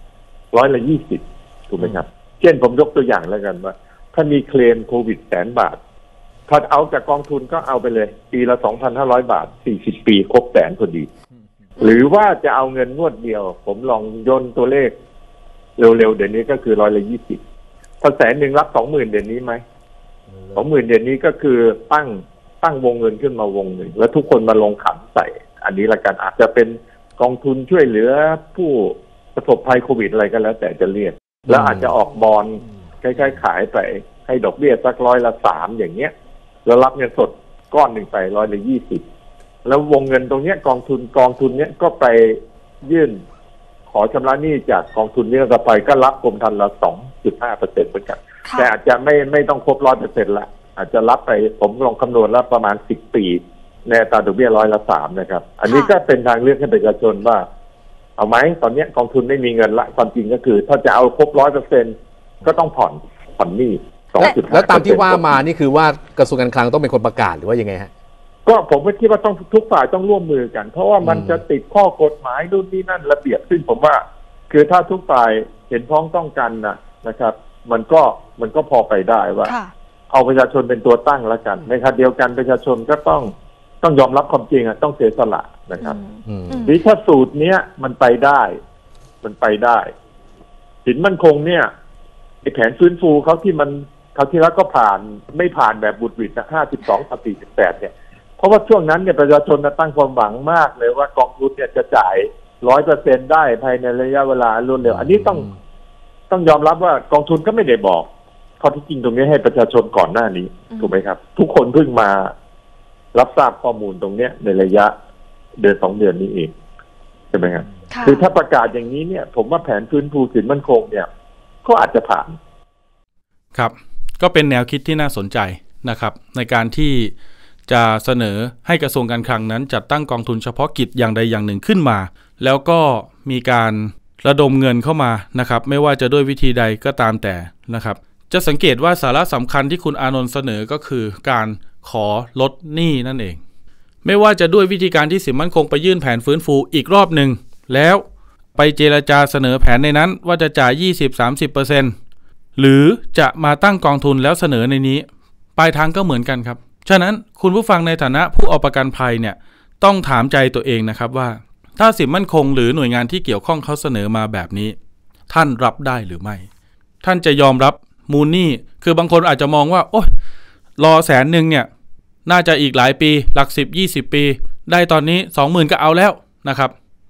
20%ถูกไหมครับเช่นผมยกตัวอย่างแล้วกันว่าถ้ามีเคลมโควิด100,000 บาทถ้าเอาจากกองทุนก็เอาไปเลยปีละ 2,500 บาท40 ปีครบ100,000พอดีหรือว่าจะเอาเงินงวดเดียวผมลองย่นตัวเลขเร็วๆเดี๋ยวนี้ก็คือ120ถ้า100,000รับ 20,000 เดือนนี้ไหม 20,000 เดือนนี้ก็คือตั้งวงเงินขึ้นมาวงหนึ่งแล้วทุกคนมาลงขันใส่อันนี้ละกันอาจจะเป็นกองทุนช่วยเหลือผู้ประสบภัยโควิดอะไรก็แล้วแต่จะเรียกแล้วอาจจะออกบอนด์คล้ายๆขายไปให้ดอกเบี้ยสัก3%อย่างเงี้ยแล้วรับเงินสดก้อนหนึ่งไป20%แล้ววงเงินตรงเนี้ยกองทุนเนี้ยก็ไปยื่นขอชำระหนี้จากกองทุนนี้ก็ไปก็รับกรมธรรม์ละ 2.5% เหมือนกันแต่อาจจะไม่ต้องครบ 100% ละอาจจะรับไปผมลองคำนวณแล้วประมาณ10 ปีในอัตราดอกเบี้ย3%นะครับอันนี้ก็เป็นทางเลือกให้ประชาชนว่าเอาไหมตอนนี้กองทุนไม่มีเงินละความจริงก็คือถ้าจะเอาครบ 100% ก็ต้องผ่อนหนี้ 2.5% แล้วตามที่ว่ามานี่คือว่ากระทรวงการคลังต้องเป็นคนประกาศหรือว่ายังไงฮะก็ผมคิดว่าต้องทุกฝ่ายต้องร่วมมือกันเพราะว่ามันจะติดข้อกฎหมายนู่นนี่นั่นระเบียบซึ่งผมว่าคือถ้าทุกฝ่ายเห็นพ้องต้องกันนะครับมันก็พอไปได้ว่าเอาประชาชนเป็นตัวตั้งแล้วกันในขณะเดียวกันประชาชนก็ต้องยอมรับความจริงต้องเสียสละนะครับนี่ถ้าสูตรเนี้ยมันไปได้สินมั่นคงเนี่ยไอ้แผนฟื้นฟูเขาที่มันเขาที่แล้วก็ไม่ผ่านแบบบุดหวิด52-48เนี่ยเพราะว่าช่วงนั้นเนี่ยประชาชนตั้งความหวังมากเลยว่ากองทุนเนี่ยจะจ่าย 100% ได้ภายในระยะเวลารวดเร็วอันนี้ต้องยอมรับว่ากองทุนก็ไม่ได้บอกข้อที่จริงตรงนี้ให้ประชาชนก่อนหน้านี้ถูกไหมครับทุกคนเพิ่งมารับทราบข้อมูลตรงนี้ในระยะเดือน2 เดือนนี้เองใช่ไหมครับคือถ้าประกาศอย่างนี้เนี่ยผมว่าแผนฟื้นฟูสินมั่นคงเนี่ยก็อาจจะผ่านครับก็เป็นแนวคิดที่น่าสนใจนะครับในการที่จะเสนอให้กระทรวงการคลังนั้นจัดตั้งกองทุนเฉพาะกิจอย่างใดอย่างหนึ่งขึ้นมาแล้วก็มีการระดมเงินเข้ามานะครับไม่ว่าจะด้วยวิธีใดก็ตามแต่นะครับจะสังเกตว่าสาระสำคัญที่คุณอานนท์เสนอก็คือการขอลดหนี้นั่นเองไม่ว่าจะด้วยวิธีการที่สินมั่นคงไปยื่นแผนฟื้นฟูอีกรอบหนึ่งแล้วไปเจรจาเสนอแผนในนั้นว่าจะจ่าย 20-30% หรือจะมาตั้งกองทุนแล้วเสนอในนี้ปลายทางก็เหมือนกันครับฉะนั้นคุณผู้ฟังในฐานะผู้เอาประกันภัยเนี่ยต้องถามใจตัวเองนะครับว่าถ้าสินมั่นคงหรือหน่วยงานที่เกี่ยวข้องเขาเสนอมาแบบนี้ท่านรับได้หรือไม่ท่านจะยอมรับมูลหนี้คือบางคนอาจจะมองว่าโอ๊ยรอ100,000เนี่ยน่าจะอีกหลายปีหลัก10-20 ปีได้ตอนนี้ 20,000 ก็เอาแล้วนะครับ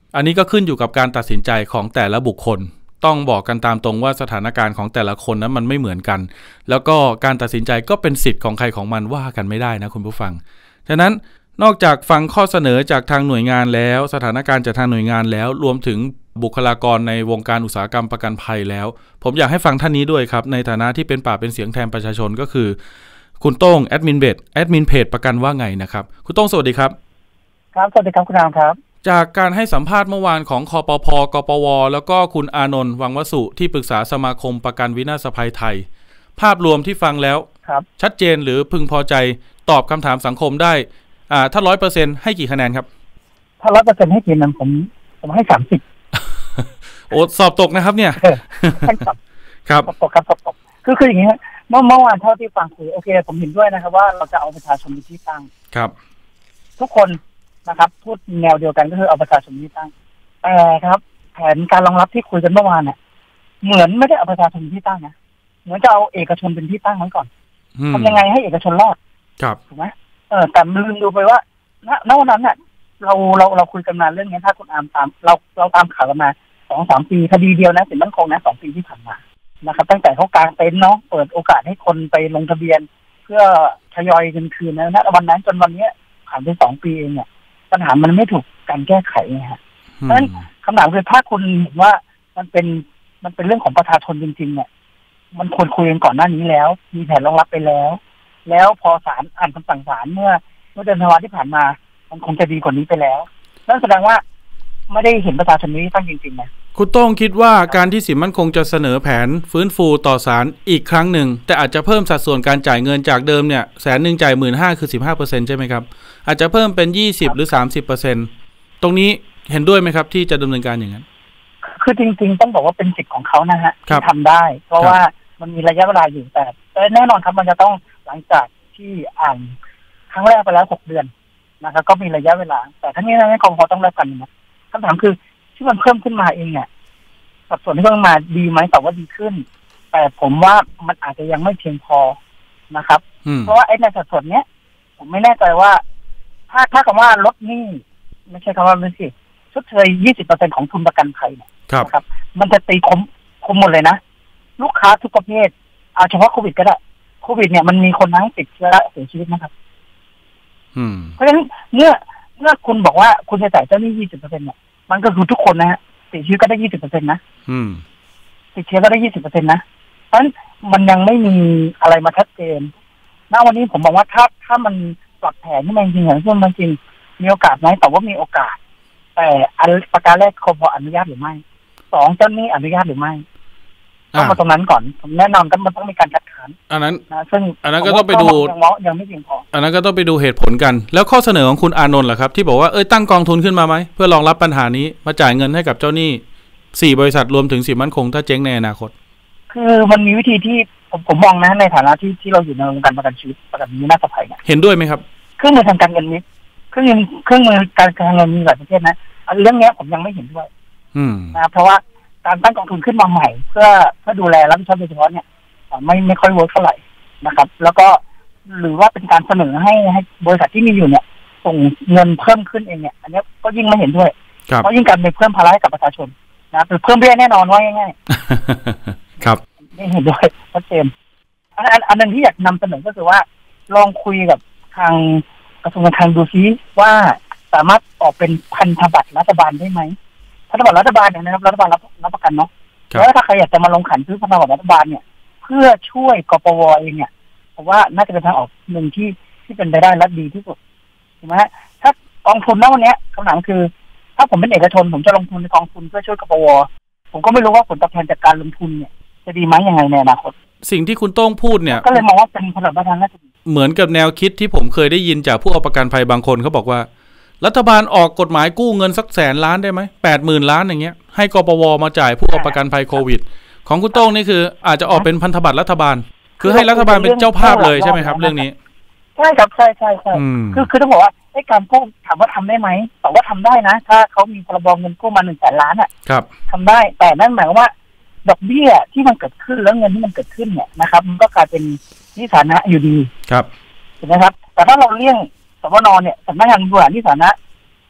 อันนี้ก็ขึ้นอยู่กับการตัดสินใจของแต่ละบุคคลต้องบอกกันตามตรงว่าสถานการณ์ของแต่ละคนนั้นมันไม่เหมือนกันแล้วก็การตัดสินใจก็เป็นสิทธิ์ของใครของมันว่ากันไม่ได้นะคุณผู้ฟังฉะนั้นนอกจากฟังข้อเสนอจากทางหน่วยงานแล้วสถานการณ์จากทางหน่วยงานแล้วรวมถึงบุคลากรในวงการอุตสาหกรรมประกันภัยแล้วผมอยากให้ฟังท่านนี้ด้วยครับในฐานะที่เป็นปากเป็นเสียงแทนประชาชนก็คือคุณโต้งแอดมินเพจประกันว่าไงนะครับคุณโต้งสวัสดีครับครับสวัสดีครับคุณอามครับจากการให้สัมภาษณ์เมื่อวานของคปภ.กปว.แล้วก็คุณอานนท์วังวสุที่ปรึกษาสมาคมประกันวินาศภัยไทยภาพรวมที่ฟังแล้วชัดเจนหรือพึงพอใจตอบคำถามสังคมได้ถ้า 100% ให้กี่คะแนนครับถ้า 100% ให้กี่คะแนนผมให้30โอ้สอบตกนะครับเนี่ยครับสอบตกคืออย่างนี้เมื่อวานเท่าที่ฟังคือโอเคผมเห็นด้วยนะครับว่าเราจะเอาประชาชนเป็นที่ตั้งครับทุกคนนะครับพูดแนวเดียวกันก็คือเอาประชาชนที่ตั้งแต่ครับแผนการรองรับที่คุยกันเมื่อวานเนี่ยเหมือนไม่ได้เอาประชาชนที่ตั้งนะเหมือนจะเอาเอกชนเป็นที่ตั้งไว้ก่อนทำยังไงให้เอกชนรอดครับถูกไหมแต่ลืมดูไปว่าณวันนั้นเนี่ยเราคุยกันมาเรื่องนี้ถ้าคุณอามตามเราตามข่าวกันมา 2-3 ปีคดีเดียวนะสินมั่นคงนะ2 ปีที่ผ่านมานะครับตั้งแต่เขากางเต็นท์เนาะเปิดโอกาสให้คนไปลงทะเบียนเพื่อทยอยเงินคืนนะวันนั้นจนวันนี้ผ่านไป2 ปีเองเนี่ยปัญหามันไม่ถูกการแก้ไขไงฮะเพราะฉะนั้นคำถามคือถ้าคุณเห็นว่ามันเป็นเรื่องของประชาชนจริงๆเนี่ยมันควรคุยกันก่อนหน้านี้แล้วมีแผนรองรับไปแล้วพอศาลอ่านคำสั่งศาลเมื่อเดือนธันวาคมที่ผ่านมามันคงจะดีกว่านี้ไปแล้วนั่นแสดงว่าไม่ได้เห็นประชาชนนี้ตั้งจริงๆนะคุณโต้งคิดว่าการที่สินมั่นคงจะเสนอแผนฟื้นฟูต่อศาลอีกครั้งหนึ่งแต่อาจจะเพิ่มสัดส่วนการจ่ายเงินจากเดิมเนี่ย100,000จ่าย 15,000 คือ 15% ใช่ไหมครับอาจจะเพิ่มเป็น20หรือ 30% ตรงนี้เห็นด้วยไหมครับที่จะดำเนินการอย่างนั้นคือจริงๆต้องบอกว่าเป็นสิทธิ์ของเขานะฮะที่ทำได้เพราะว่ามันมีระยะเวลาอยู่แต่แน่นอนครับมันจะต้องหลังจากที่อ่านครั้งแรกไปแล้ว6 เดือนนะครับก็มีระยะเวลาแต่ทั้งนี้ในกองพต้องรับกันนะคำถามคือที่มันเพิ่มขึ้นมาเองเนี่ยสัดส่วนที่เพิ่มมาดีไหมแต่ว่าดีขึ้นแต่ผมว่ามันอาจจะยังไม่เพียงพอนะครับเพราะว่าไอ้ในสัดส่วนเนี้ยผมไม่แน่ใจว่าถ้าคำว่าลดหนี้ไม่ใช่คำว่าลดสิชดเชย 20% ของทุนประกันภัยเนี่ยครับมันจะตีคมหมดเลยนะลูกค้าทุกประเภทเอาเฉพาะโควิดก็ได้โควิดเนี่ยมันมีคนทั้งติดเชื้อและเสียชีวิตนะครับเพราะฉะนั้นเมื่อคุณบอกว่าคุณจะจ่ายเจ้าหนี้ 20% เนี่ยมันก็คือทุกคนนะฮะติดเชื้อก็ได้ 20% นะติดเชื้อก็ได้ 20% นะเพราะฉะนั้นมันยังไม่มีอะไรมาชัดเจนณวันนี้ผมบอกว่าถ้ามันปรับแผนที่มันจริงอย่างที่มันจริงมีโอกาสไหมแต่ว่ามีโอกาสแต่ประการแรกคปภ.อนุญาตหรือไม่2เจ้าหนี้อนุญาตหรือไม่ต้องมาตรงนั้นก่อนผมแนะนำมันต้องมีการคัดค้านอันนั้นนะซึ่งอันนั้นก็ต้องไปดูยังไม่เพียงพออันนั้นก็ต้องไปดูเหตุผลกันแล้วข้อเสนอของคุณอานนท์ล่ะครับที่บอกว่าตั้งกองทุนขึ้นมาไหมเพื่อรองรับปัญหานี้มาจ่ายเงินให้กับเจ้าหนี้4 บริษัทรวมถึงสินมั่นคงถ้าเจ๊งในอนาคตคือมันมีวิธีที่ผมมองนะในฐานะที่เราอยู่ในวงการประกันชีวิตประกันวินาศภัยเนี่ยเห็นด้วยไหมครับเครื่องมือทางการเงินนี้เครื่องมือการเงินมีหลายประเภทนะเรื่องนี้ผมยังไม่เห็นด้วยนะเพราะว่าการตั้งกองทุนขึ้นมาใหม่เพื่อดูแลรับผิดชอบโดยเฉพาะเนี่ยไม่ค่อยเวิร์คเท่าไหร่นะครับแล้วก็หรือว่าเป็นการเสนอให้บริษัทที่มีอยู่เนี่ยส่งเงินเพิ่มขึ้นเองเนี่ยอันนี้ก็ยิ่งไม่เห็นด้วยเพราะยิ่งการไปเพิ่มภาระให้กับประชาชนนะหรือเพิ่มเบี้ยแน่นอนว่าง่ายๆครับไม่เห็นด้วยชัดเจนอันนึงที่อยากนำเสนอก็คือว่าลองคุยกับทางกระทรวงการคลังดูซิว่าสามารถออกเป็นพันธบัตรรัฐบาลได้ไหมพันธบัตรรัฐบาลเนี่ยนะครับรัฐบาลรับประกันเนาะแล้วถ้าใครอยากจะมาลงขันซื้อพันธบัตรรัฐบาลเนี่ยเพื่อช่วยกปว.เองเนี่ยผมว่าน่าจะเป็นทางออกหนึ่งที่เป็นไปได้และดีที่สุดถูกไหมฮะถ้ากองทุนแล้ววันนี้คำถามคือถ้าผมเป็นเอกชนผมจะลงทุนในกองทุนเพื่อช่วยกปว.ผมก็ไม่รู้ว่าผลตอบแทนจากการลงทุนเนี่ยจะดีไหมยังไงในอนาคตสิ่งที่คุณโต้งพูดเนี่ยก็เลยมองว่าเป็นผลประโยชน์น่าจะดีเหมือนกับแนวคิดที่ผมเคยได้ยินจากผู้เอาประกันภัยบางคนเขาบอกว่ารัฐบาลออกกฎหมายกู้เงินสัก100,000 ล้านได้ไหม 80,000 ล้านอย่างเงี้ยให้กปว.มาจ่ายผู้เอาประกันภัยโควิดของคุณโต้งนี่คืออาจจะออกเป็นพันธบัตรรัฐบาลคือให้รัฐบาลเป็นเจ้าภาพเลยใช่ไหมครับเรื่องนี้ใช่ครับใช่คือต้องบอกว่าการกู้ถามว่าทำได้ไหมแต่ว่าทำได้นะถ้าเขามีพรบเงินกู้มา100,000 ล้านอ่ะทำได้แต่นั่นหมายว่าดอกเบี้ยที่มันเกิดขึ้นแล้วเงินที่มันเกิดขึ้นเนี่ยนะครับมันก็กลายเป็นหนี้สาธารณะอยู่ดีครับถูกไหมครับแต่ถ้าเราเลี่ยงสวนเนี่ยสำนักงานบริหารหนี้สาธารณะ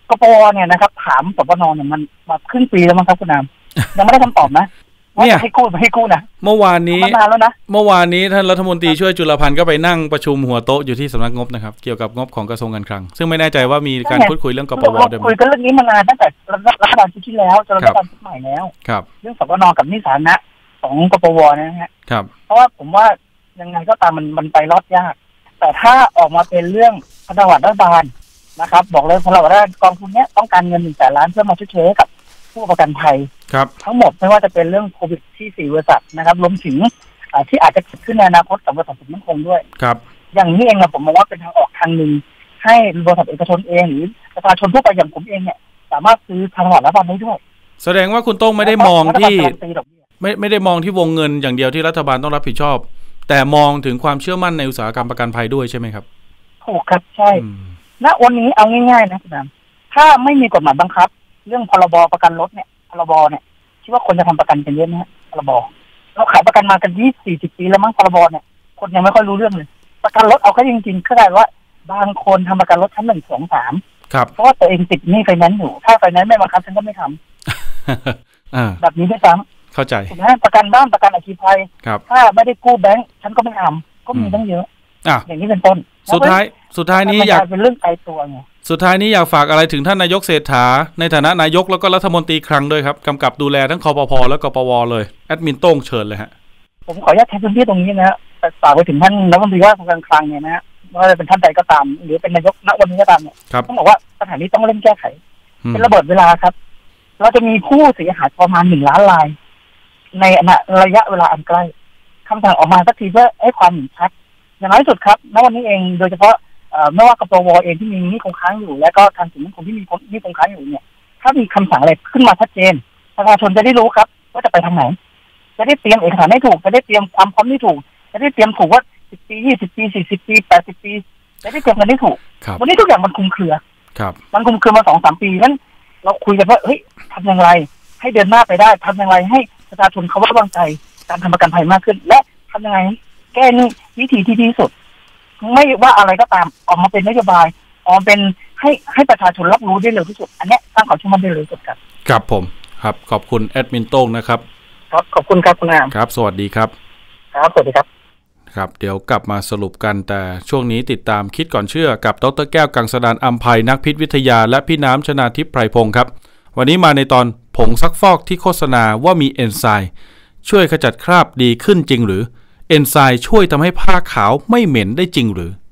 กปวเนี่ยนะครับถามสปนเนี่ยมันมาครึ่งปีแล้วมั้งครับคุณนามยังไม่ได้คำตอบนะว่าให้กู้นะเมื่อวานนี้นานแล้วนะเมื่อวานนี้ท่านรัฐมนตรีช่วยจุลพันธ์ก็ไปนั่งประชุมหัวโต๊ะอยู่ที่สำนักงบนะครับเกี่ยวกับงบของกระทรวงการคลังซึ่งไม่แน่ใจว่ามีการพูดคุยเรื่องกปวด้วยมั้ยคุยกันเรื่องนี้มานานตั้งแต่รัฐบาลชุดที่แล้วจนรัฐบาลชุดใหม่แล้วเรื่องสปนกับหนี้สาธารณะของกปวนะฮะเพราะว่าผมว่ายังไงก็ตามมันไปรอดยากแต่ถ้าออกมาเป็นเรื่องพันธบัตรรัฐบาลนะครับบอกเลยพันธบัตรกองทุนเนี้ยต้องการเงิน100,000 ล้านเพื่อมาชดเชยให้กับผู้ประกันภัยทั้งหมดไม่ว่าจะเป็นเรื่องโควิดที่4บริษัทนะครับรวมถึงที่อาจจะเกิดขึ้นในอนาคตกับบริษัทสินมั่นคงด้วยอย่างนี้เองนะผมมองว่าเป็นทางออกทางหนึ่งให้บริษัทเอกชนเองหรือประชาชนทั่วไปอย่างผมเองเนี่ยสามารถซื้อพันธบัตรรัฐบาลได้ด้วยแสดงว่าคุณต้องไม่ได้มองที่ไม่ได้มองที่วงเงินอย่างเดียวที่รัฐบาลต้องรับผิดชอบแต่มองถึงความเชื่อมั่นในอุตสาหกรรมประกันภัยด้วยใช่ไหมครับถูกครับใช่ณวันนี้เอาง่ายๆนะคุณนามถ้าไม่มีกฎหมายบังคับเรื่องพรบประกันรถเนี่ยพรบเนี่ยคิดว่าคนจะทำประกันกันเยอะไหมพรบเราขายประกันมากัน20-40 ปีแล้วมั้งพรบเนี่ยคนยังไม่ค่อยรู้เรื่องเลยประกันรถเอาแค่จริงๆก็ได้ว่าบางคนทำประกันรถชั้น1 2 3เพราะว่าตัวเองติดหนี้ไฟแนนซ์อยู่ถ้าไฟแนนซ์ไม่บังคับฉันก็ไม่ทำแบบนี้ด้วยซ้ำเข้าใจถูกไหมประกันบ้านประกันอัคคีภัยถ้าไม่ได้กู้แบงก์ฉันก็ไม่ทำก็มีตั้งเยอะอย่างนี้เป็นต้นสุดท้ายนี้อยากเป็นเรื่องไกลตัวไงสุดท้ายนี้อยากฝากอะไรถึงท่านนายกเศรษฐาในฐานะนายกแล้วก็รัฐมนตรีคลังด้วยครับกำกับดูแลทั้งคปภ.และกปว.เลยแอดมินโต้งเชิญเลยฮะผมขออนุญาตใช้พื้นที่ตรงนี้นะฝากไปถึงท่านรัฐมนตรีว่าการคลังเนี่ยนะว่าจะเป็นท่านใดก็ตามหรือเป็นนายกณวันนี้ก็ตามเนี่ยต้องบอกว่าปัญหานี้ต้องเร่งแก้ไขเป็นระเบิดเวลาครับเราจะมีผู้เสียหายประมาณ1 ล้านรายในระยะเวลาอันใกล้คำสั่งออกมาสักทีเพื่อให้ความชัดอย่างน้อยสุดครับณวันนี้เองโดยเฉพาะไม่ว่ากปวเองที่มีหนี้คงค้างอยู่และก็ทางสินมั่นคงที่มีหนี้คงค้างอยู่เนี่ยถ้ามีคำสั่งอะไรขึ้นมาชัดเจนประชาชนจะได้รู้ครับว่าจะไปทางไหนจะได้เตรียมเอกสารให้ถูกจะได้เตรียมความพร้อมที่ถูกจะได้เตรียมถูกว่า10 ปี 20 ปี 40 ปี 80 ปีจะได้เตรียมกันได้ถูกวันนี้ทุกอย่างมันคลุมเครือมันคลุมเครือมา 2-3 ปีนั้นเราคุยกันว่าเฮ้ยทำอย่างไรให้เดินหน้าไปได้ทำอย่างไรให้ประชาชนเขาไว้วางใจการทำประกันภัยมากขึ้นและทำยังไงแก้นี่วิธีที่ดีที่สุดไม่ว่าอะไรก็ตามออกมาเป็นนโยบายออกเป็นให้ประชาชนรับรู้ได้เร็วที่สุดอันนี้สร้างความเชื่อมั่นได้เร็วที่สุดครับครับผมครับขอบคุณแอดมินโต้งนะครับครับขอบคุณครับคุณอามครับสวัสดีครับครับสวัสดีครับครับเดี๋ยวกลับมาสรุปกันแต่ช่วงนี้ติดตามคิดก่อนเชื่อกับดร.แก้วกังสดาลอำไพนักพิษวิทยาและพี่น้ำชนาทิพย์ไพรพงศ์ครับวันนี้มาในตอนผงซักฟอกที่โฆษณาว่ามีเอนไซม์ช่วยขจัดคราบดีขึ้นจริงหรือเอนไซม์ช่วยทำให้ผ้าขาวไม่เหม็นได้จริงหรือ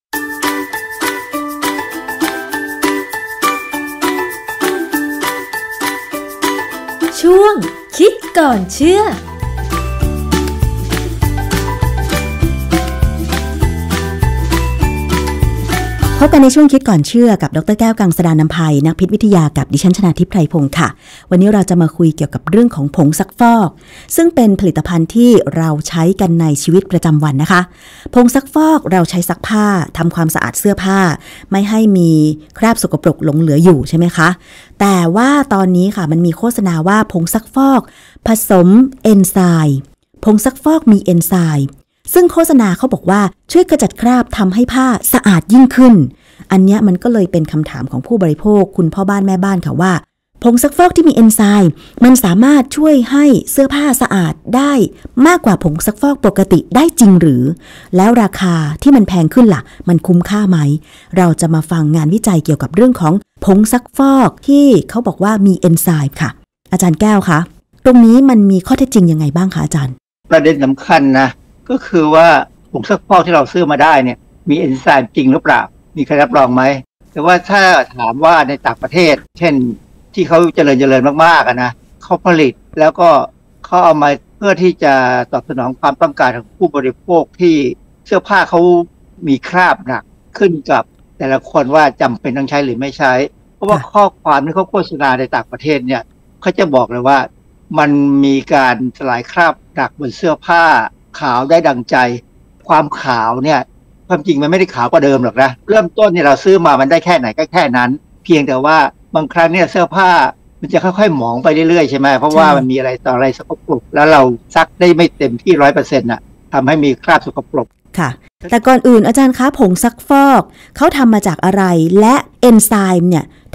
ช่วงคิดก่อนเชื่อพบกันในช่วงคิดก่อนเชื่อกับดร.แก้วกังสดาลอำไพนักพิษวิทยากับดิฉันชนาทิพย์ไพรพงศ์ค่ะวันนี้เราจะมาคุยเกี่ยวกับเรื่องของผงซักฟอกซึ่งเป็นผลิตภัณฑ์ที่เราใช้กันในชีวิตประจำวันนะคะผงซักฟอกเราใช้ซักผ้าทำความสะอาดเสื้อผ้าไม่ให้มีคราบสกปรกหลงเหลืออยู่ใช่ไหมคะแต่ว่าตอนนี้ค่ะมันมีโฆษณาว่าผงซักฟอกผสมเอนไซม์ผงซักฟอกมีเอนไซม์ซึ่งโฆษณาเขาบอกว่าช่วยขจัดคราบทำให้ผ้าสะอาดยิ่งขึ้นอันนี้มันก็เลยเป็นคำถามของผู้บริโภคคุณพ่อบ้านแม่บ้านค่ะว่าผงซักฟอกที่มีเอนไซม์มันสามารถช่วยให้เสื้อผ้าสะอาดได้มากกว่าผงซักฟอกปกติได้จริงหรือแล้วราคาที่มันแพงขึ้นล่ะมันคุ้มค่าไหมเราจะมาฟังงานวิจัยเกี่ยวกับเรื่องของผงซักฟอกที่เขาบอกว่ามีเอนไซม์ค่ะอาจารย์แก้วคะตรงนี้มันมีข้อเท็จจริงยังไงบ้างคะอาจารย์ประเด็นสำคัญนะก็คือว่าผงซักฟอกที่เราซื้อมาได้เนี่ยมีเอนไซม์จริงหรือเปล่ามีใครรับรองไหมแต่ว่าถ้าถามว่าในต่างประเทศเช่นที่เขาเจริญมากๆนะเขาผลิตแล้วก็เขาเอามาเพื่อที่จะตอบสนองความต้องการของผู้บริโภคที่เสื้อผ้าเขามีคราบหนักขึ้นกับแต่ละคนว่าจำเป็นต้องใช้หรือไม่ใช้เพราะว่าข้อความที่เขาโฆษณาในต่างประเทศเนี่ยเขาจะบอกเลยว่ามันมีการสลายคราบหนักบนเสื้อผ้าขาวได้ดังใจความขาวเนี่ยความจริงมันไม่ได้ขาวกว่าเดิมหรอกนะเริ่มต้นเนี่ยเราซื้อมามันได้แค่ไหนก็แค่นั้นเพียงแต่ว่าบางครั้งเนี่ยเสื้อผ้ามันจะค่อยๆหมองไปเรื่อยๆใช่ไหมเพราะว่ามันมีอะไรต่ออะไรสกปรกแล้วเราซักได้ไม่เต็มที่ 100% น่ะทำให้มีคราบสกปรกค่ะแต่ก่อนอื่นอาจารย์คะผงซักฟอกเขาทำมาจากอะไรและเอนไซม์เนี่ย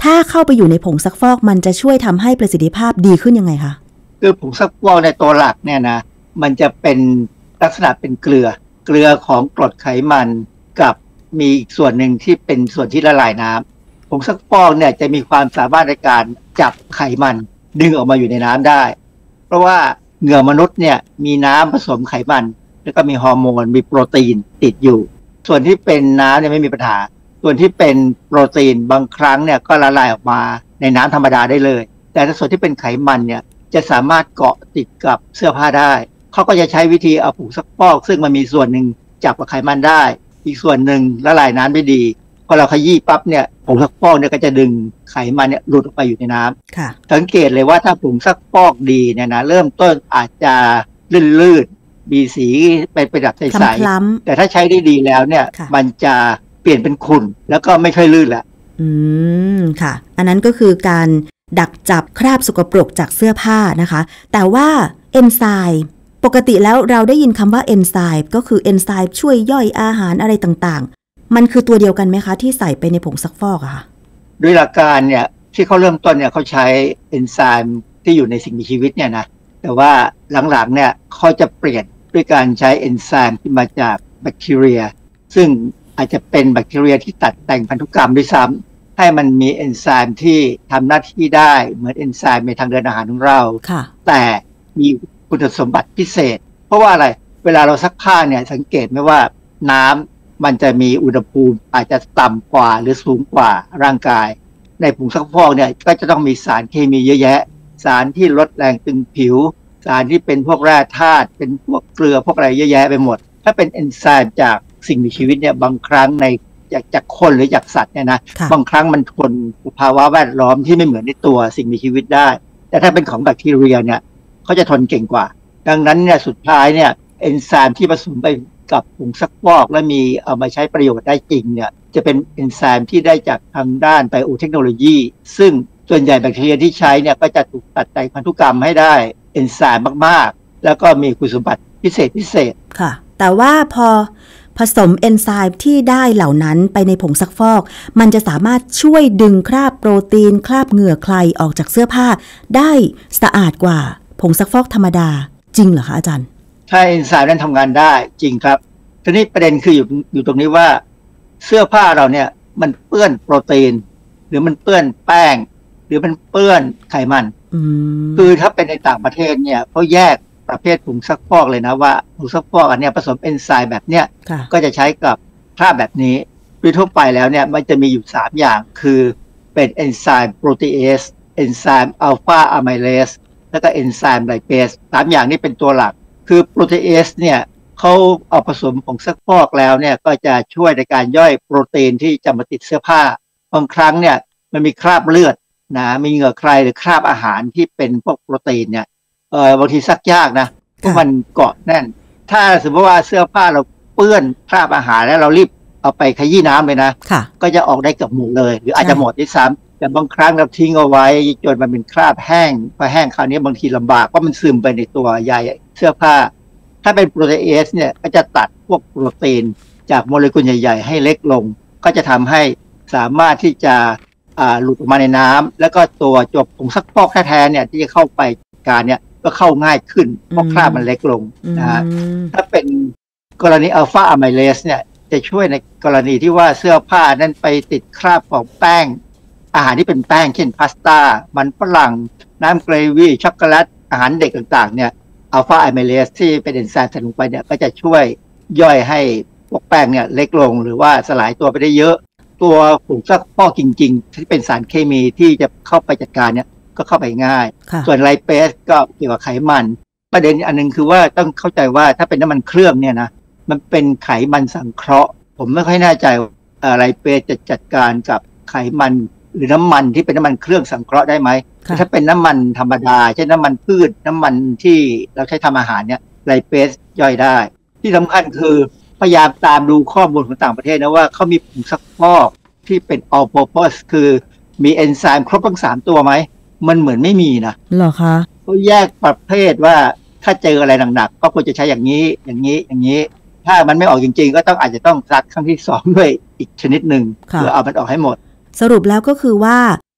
ถ้าเข้าไปอยู่ในผงซักฟอกมันจะช่วยทำให้ประสิทธิภาพดีขึ้นยังไงคะคือผงซักฟอกในตัวหลักเนี่ยนะมันจะเป็นลักษณะเป็นเกลือของกรดไขมันกับมีอีกส่วนหนึ่งที่เป็นส่วนที่ละลายน้ำผงซักฟอกเนี่ยจะมีความสามารถในการจับไขมันดึงออกมาอยู่ในน้ำได้เพราะว่าเหงื่อมนุษย์เนี่ยมีน้ำผสมไขมันแล้วก็มีฮอร์โมนมีโปรตีนติดอยู่ส่วนที่เป็นน้ำเนี่ยไม่มีปัญหาส่วนที่เป็นโปรตีนบางครั้งเนี่ยก็ละลายออกมาในน้ำธรรมดาได้เลยแต่ถ้าส่วนที่เป็นไขมันเนี่ยจะสามารถเกาะติดกับเสื้อผ้าได้เขาก็จะใช้วิธีเอาผงซักฟอกซึ่งมันมีส่วนหนึ่งจับกับไขมันได้อีกส่วนหนึ่งละลายน้ำได้ดีพอเราขยี้ปั๊บเนี่ยผงซักฟอกเนี่ยก็จะดึงไขมันเนี่ยหลุดออกไปอยู่ในน้ำสังเกตเลยว่าถ้าผงซักฟอกดีเนี่ยนะเริ่มต้นอาจจะลื่นมีสีเป็นประดับใสๆแต่ถ้าใช้ได้ดีแล้วเนี่ยมันจะเปลี่ยนเป็นขุ่นแล้วก็ไม่ค่อยลื่นละค่ะอันนั้นก็คือการดักจับคราบสกปรกจากเสื้อผ้านะคะแต่ว่าเอนไซม์ปกติแล้วเราได้ยินคำว่าเอนไซม์ก็คือเอนไซม์ช่วยย่อยอาหารอะไรต่างๆมันคือตัวเดียวกันไหมคะที่ใส่ไปในผงซักฟอกอะค่ะด้วยหลักการเนี่ยที่เขาเริ่มต้นเนี่ยเขาใช้เอนไซม์ที่อยู่ในสิ่งมีชีวิตเนี่ยนะแต่ว่าหลังๆเนี่ยเขาจะเปลี่ยนด้วยการใช้เอนไซม์ที่มาจากแบคทีเรียซึ่งอาจจะเป็นแบคทีเรียที่ตัดแต่งพันธุกรรมด้วยซ้ำให้มันมีเอนไซม์ที่ทำหน้าที่ได้เหมือนเอนไซม์ในทางเดินอาหารของเราแต่มีคุณสมบัติพิเศษเพราะว่าอะไรเวลาเราซักผ้าเนี่ยสังเกตไหมว่าน้ำมันจะมีอุณหภูมิอาจจะต่ำกว่าหรือสูงกว่าร่างกายในผงซักฟอกเนี่ยก็จะต้องมีสารเคมีเยอะแยะสารที่ลดแรงตึงผิวสารที่เป็นพวกแร่ธาตุเป็นพวกเกลือพวกอะไรเยอะแยะไปหมดถ้าเป็นเอนไซม์จากสิ่งมีชีวิตเนี่ยบางครั้งในจากคนหรือจากสัตว์เนี่ยนะบางครั้งมันทนภาวะแวดล้อมที่ไม่เหมือนในตัวสิ่งมีชีวิตได้แต่ถ้าเป็นของแบคทีเรียเนี่ยเขาจะทนเก่งกว่าดังนั้นเนี่ยสุดท้ายเนี่ยเอนไซม์ที่ผสมไปกับผงซักฟอกและมีเอามาใช้ประโยชน์ได้จริงเนี่ยจะเป็นเอนไซม์ที่ได้จากทางด้านไบโอเทคโนโลยีซึ่งส่วนใหญ่แบคทีเรียที่ใช้เนี่ยก็จะถูกตัดแต่งพันธุกรรมให้ได้เอนไซม์มากๆแล้วก็มีคุณสมบัติพิเศษค่ะแต่ว่าพอผสมเอนไซม์ที่ได้เหล่านั้นไปในผงซักฟอกมันจะสามารถช่วยดึงคราบโปรตีนคราบเหงื่อใครออกจากเสื้อผ้าได้สะอาดกว่าผงซักฟอกธรรมดาจริงเหรอคะอาจารย์ถ้าเอนไซม์นั้นทำงานได้จริงครับทีนี้ประเด็นคืออยู่ตรงนี้ว่าเสื้อผ้าเราเนี่ยมันเปื้อนโปรตีนหรือมันเปื้อนแป้งหรือมันเปื้อนไขมันคือถ้าเป็นในต่างประเทศเนี่ยเขาแยกประเภทผงซักฟอกเลยนะว่าผงซักฟอกอันเนี้ยผสมเอนไซม์แบบเนี้ยก็จะใช้กับคราบแบบนี้โดยทั่วไปแล้วเนี่ยมันจะมีอยู่3อย่างคือเป็นเอนไซม์โปรตีเอสเอนไซม์อัลฟาอะไมเลสแล้วก็เอนไซม์ไลเปส3อย่างนี้เป็นตัวหลักคือโปรตีเอสเนี่ยเขาเอาผสมผงซักฟอกแล้วเนี่ยก็จะช่วยในการย่อยโปรตีนที่จะมาติดเสื้อผ้าบางครั้งเนี่ยมันมีคราบเลือดนะมีเหงื่อใครหรือคราบอาหารที่เป็นพวกโปรตีนเนี่ยบางทีซักยากนะเพราะมันเกาะแน่นถ้าสมมติว่าเสื้อผ้าเราเปื้อนคราบอาหารแล้วเรารีบเอาไปขยี้น้ำเลยนะก็จะออกได้เกือบหมดเลยหรืออาจจะหมดด้วยซ้ำแต่บางครั้งเราทิ้งเอาไว้จนมันเป็นคราบแห้งพอแห้งคราวนี้บางทีลำบากเพราะมันซึมไปในตัวใยเสื้อผ้าถ้าเป็นโปรตีเอสเนี่ยก็จะตัดพวกโปรตีนจากโมเลกุลใหญ่ๆให้เล็กลงก็จะทำให้สามารถที่จะหลุดออกมาในน้ำแล้วก็ตัวจบผงซักฟอกแท้ๆเนี่ยที่จะเข้าไปการเนี่ยก็เข้าง่ายขึ้นเพราะคราบมันเล็กลงนะฮะถ้าเป็นกรณีอัลฟาอะไมเลสเนี่ยจะช่วยในกรณีที่ว่าเสื้อผ้านั้นไปติดคราบของแป้งอาหารที่เป็นแป้งเช่นพาสต้ามันฝรั่งน้ำเกรวี่ช็อกโกแลตอาหารเด็กต่างๆเนี่ยอัลฟาอะไมเลสที่เป็นเอนไซม์ใส่ลงไปเนี่ยก็จะช่วยย่อยให้พวกแป้งเนี่ยเล็กลงหรือว่าสลายตัวไปได้เยอะตัวผงซักฟอกจริงๆที่เป็นสารเคมีที่จะเข้าไปจัดการเนี่ยก็เข้าไปง่ายส่วนไลเปสก็เกี่ยวกับไขมันประเด็นอันนึงคือว่าต้องเข้าใจว่าถ้าเป็นน้ำมันเครื่องเนี่ยนะมันเป็นไขมันสังเคราะห์ผมไม่ค่อยแน่ใจไลเปสจะจัดการกับไขมันหรือน้ำมันที่เป็นน้ำมันเครื่องสังเคราะห์ได้ไหมถ้าเป็นน้ำมันธรรมดาเช่นน้ำมันพืชน้ำมันที่เราใช้ทำอาหารเนี่ยไลเปสย่อยได้ที่สำคัญคือพยายามตามดูข้อมูลของต่างประเทศนะว่าเขามีผงซักฟอกที่เป็น all purpose คือมีเอนไซม์ครบทั้ง3ตัวไหมมันเหมือนไม่มีนะเหรอคะเขาแยกประเภทว่าถ้าเจออะไรหนักๆก็ควรจะใช้อย่างนี้อย่างนี้ถ้ามันไม่ออกจริงๆก็อาจจะต้องซักครั้งที่2ด้วยอีกชนิดหนึ่งเพื่อเอามันออกให้หมดสรุปแล้วก็คือว่า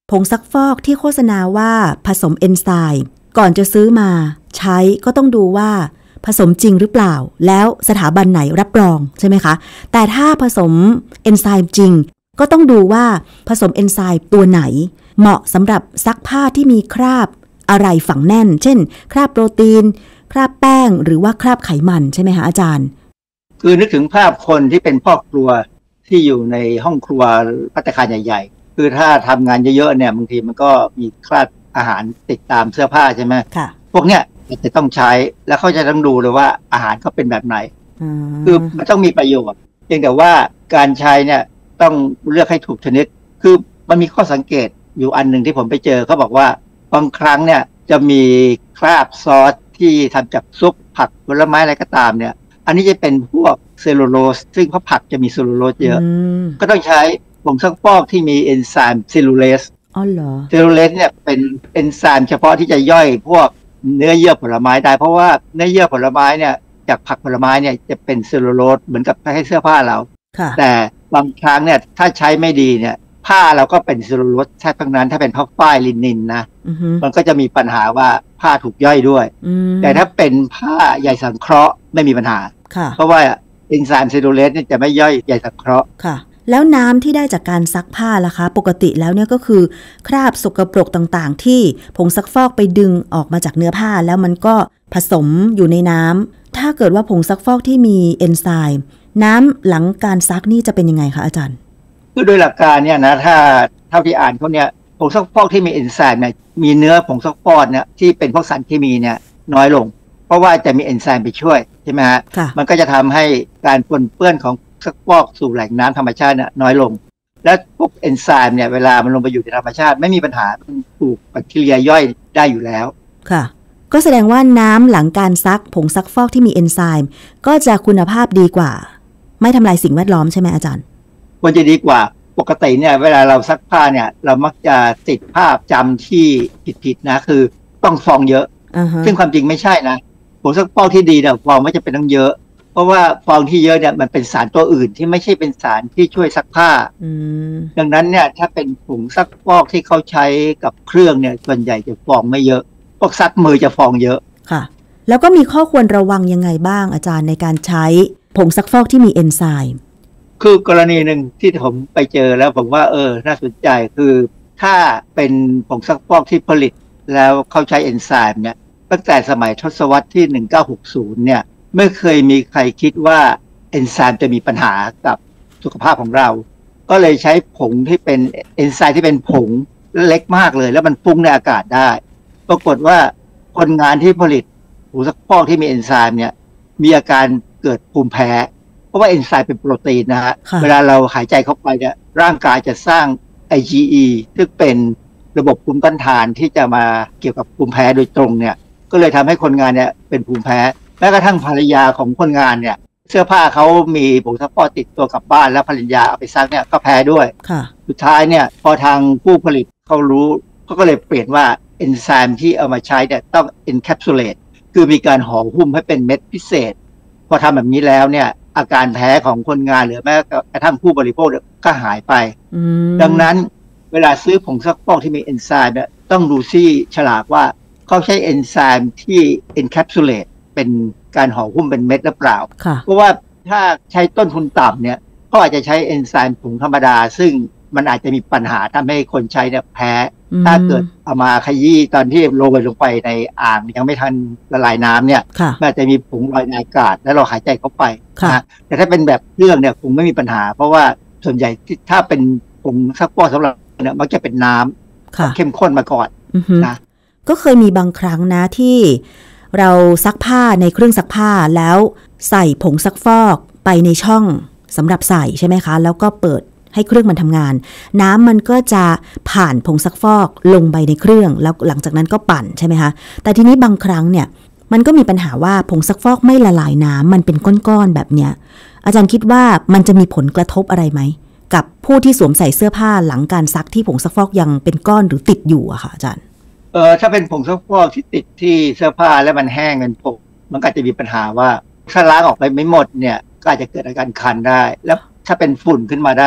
ผงซักฟอกที่โฆษณาว่าผสมเอนไซม์ก่อนจะซื้อมาใช้ก็ต้องดูว่าผสมจริงหรือเปล่าแล้วสถาบันไหนรับรองใช่ไหมคะแต่ถ้าผสมเอนไซม์จริงก็ต้องดูว่าผสมเอนไซม์ตัวไหนเหมาะสำหรับซักผ้าที่มีคราบอะไรฝังแน่นเช่นคราบโปรตีนคราบแป้งหรือว่าคราบไขมันใช่ไหมคะอาจารย์คือนึกถึงภาพคนที่เป็นพ่อครัวที่อยู่ในห้องครัวภัตตาคารใหญ่ๆคือถ้าทำงานเยอะๆเนี่ยบางทีมันก็มีคราบอาหารติดตามเสื้อผ้าใช่ไหมค่ะพวกเนี้ยจะต้องใช้แล้วเขาจะต้องดูเลยว่าอาหารเขาเป็นแบบไหนคือมันต้องมีประโยชน์เพียงแต่ว่าการใช้เนี่ยต้องเลือกให้ถูกชนิดคือมันมีข้อสังเกตอยู่อันหนึ่งที่ผมไปเจอเขาบอกว่าบางครั้งเนี่ยจะมีคราบซอสที่ทำจากซุปผักผลไม้อะไรก็ตามเนี่ยอันนี้จะเป็นพวกเซลลูโลสซึ่งเพราะผักจะมีเซลลูโลสเยอะก็ต้องใช้ผงซักฟอกที่มีเอนไซม์เซลลูเลสอ๋อเหรอเซลลูเลสเนี่ยเป็นเอนไซม์เฉพาะที่จะย่อยพวกเนื้อเยื่อผลไม้ได้เพราะว่าเนื้อเยื่อผลไม้เนี่ยจากผักผลไม้เนี่ยจะเป็นเซลลูโลสเหมือนกับให้เสื้อผ้าเราแต่บางครั้งเนี่ยถ้าใช้ไม่ดีเนี่ยผ้าเราก็เป็นเซลลูโลสแทบทั้งนั้นถ้าเป็นผ้าฝ้ายลินินนะมันก็จะมีปัญหาว่าผ้าถูกย่อยด้วยแต่ถ้าเป็นผ้าใยสังเคราะห์ไม่มีปัญหาเพราะว่าเอนไซม์เซลลูเลสเนี่ยจะไม่ย่อยใยสังเคราะห์ค่ะแล้วน้ำที่ได้จากการซักผ้าล่ะคะปกติแล้วเนี่ยก็คือคราบสกปรกต่างๆที่ผงซักฟอกไปดึงออกมาจากเนื้อผ้าแล้วมันก็ผสมอยู่ในน้ำถ้าเกิดว่าผงซักฟอกที่มีเอนไซม์น้ำหลังการซักนี่จะเป็นยังไงคะอาจารย์คือโดยหลักการเนี่ยนะถ้าเท่าที่อ่านเขาเนี่ยผงซักฟอกที่มีเอนไซม์เนี่ยมีเนื้อผงซักฟอกเนี่ยที่เป็นพวกสารเคมีเนี่ยน้อยลงเพราะว่าจะมีเอนไซม์ไปช่วยใช่ไหมฮะมันก็จะทำให้การปนเปื้อนของซักฟอกสู่แหล่งน้ำธรรมชาติเนี่ยน้อยลงและพวกเอนไซม์เนี่ยเวลามันลงไปอยู่ในธรรมชาติไม่มีปัญหามันถูกแบคทีเรียย่อยได้อยู่แล้วค่ะก็แสดงว่าน้ำหลังการซักผงซักฟอกที่มีเอนไซม์ก็จะคุณภาพดีกว่าไม่ทำลายสิ่งแวดล้อมใช่ไหมอาจารย์ควรจะดีกว่าปกติเนี่ยเวลาเราซักผ้าเนี่ยเรามักจะติดภาพจำที่ผิดๆนะคือต้องฟองเยอะซึ่งความจริงไม่ใช่นะผงซักฟอกที่ดีเนี่ยฟองไม่จำเป็นต้องเยอะเพราะว่าฟองที่เยอะเนี่ยมันเป็นสารตัวอื่นที่ไม่ใช่เป็นสารที่ช่วยซักผ้าดังนั้นเนี่ยถ้าเป็นผงซักฟอกที่เขาใช้กับเครื่องเนี่ยส่วนใหญ่จะฟองไม่เยอะพวกซักมือจะฟองเยอะค่ะแล้วก็มีข้อควรระวังยังไงบ้างอาจารย์ในการใช้ผงซักฟอกที่มีเอนไซม์คือกรณีหนึ่งที่ผมไปเจอแล้วผมว่าน่าสนใจคือถ้าเป็นผงซักฟอกที่ผลิตแล้วเขาใช้เอนไซม์เนี่ยตั้งแต่สมัยทศวรรษที่1960เนี่ยไม่เคยมีใครคิดว่าเอนไซม์จะมีปัญหากับสุขภาพของเราก็เลยใช้ผงที่เป็นเอนไซม์ที่เป็นผงเล็กมากเลยแล้วมันฟุ้งในอากาศได้ปรากฏว่าคนงานที่ผลิตผงซักฟอกที่มีเอนไซม์เนี่ยมีอาการเกิดภูมิแพ้เพราะว่าเอนไซม์เป็นโปรตีนนะฮะเวลาเราหายใจเข้าไปเนี่ยร่างกายจะสร้าง IgE ซึ่งเป็นระบบภูมิต้านทานที่จะมาเกี่ยวกับภูมิแพ้โดยตรงเนี่ยก็เลยทำให้คนงานเนี่ยเป็นภูมิแพ้แม้กระทั่งภรรยาของคนงานเนี่ยเสื้อผ้าเขามีผงซักฟอกติดตัวกลับบ้านแล้วภรรยาเอาไปซักเนี่ยก็แพ้ด้วยสุดท้ายเนี่ยพอทางผู้ผลิตเขารู้เขาก็เลยเปลี่ยนว่าเอนไซม์ที่เอามาใช้เนี่ยต้อง encapsulate คือมีการห่อหุ้มให้เป็นเม็ดพิเศษพอทำแบบนี้แล้วเนี่ยอาการแพ้ของคนงานหรือแม้กระทั่งผู้บริโภคก็หายไปดังนั้นเวลาซื้อผงซักฟอกที่มีเอนไซม์เนี่ยต้องดูที่ฉลากว่าเขาใช้เอนไซม์ที่ encapsulate เป็นการห่อหุ้มเป็นเม็ดหรือเปล่าเพราะว่าถ้าใช้ต้นทุนต่ำเนี่ยก็อาจจะใช้เอนไซม์ผงธรรมดาซึ่งมันอาจจะมีปัญหาทำให้คนใช้เนี่ยแพ้ถ้าเกิดเอามาขยี้ตอนที่โรยลงไปในอ่างยังไม่ทันละลายน้ำเนี่ยมันจะมีผงลอยในอากาศแล้วเราหายใจเข้าไปนะแต่ถ้าเป็นแบบเครื่องเนี่ยคงไม่มีปัญหาเพราะว่าส่วนใหญ่ถ้าเป็นผงซักฟอกสำหรับเนี่ยมักจะเป็นน้ำเข้มข้นมาก่อนนะก็เคยมีบางครั้งนะที่เราซักผ้าในเครื่องซักผ้าแล้วใส่ผงซักฟอกไปในช่องสำหรับใส่ใช่ไหมคะแล้วก็เปิดให้เครื่องมันทำงานน้ำมันก็จะผ่านผงซักฟอกลงไปในเครื่องแล้วหลังจากนั้นก็ปั่นใช่ไหมคะแต่ทีนี้บางครั้งเนี่ยมันก็มีปัญหาว่าผงซักฟอกไม่ละลายน้ำมันเป็นก้อนๆแบบเนี้ยอาจารย์คิดว่ามันจะมีผลกระทบอะไรไหมกับผู้ที่สวมใส่เสื้อผ้าหลังการซักที่ผงซักฟอกยังเป็นก้อนหรือติดอยู่อะค่ะอาจารย์ถ้าเป็นผงซักฟอกที่ติดที่เสื้อผ้าแล้วมันแห้งเป็นผงมันก็จะมีปัญหาว่าถ้าล้างออกไปไม่หมดเนี่ยก็อาจจะเกิดอาการคันได้แล้วถ้าเป็นฝุ่นขึ้นมาได้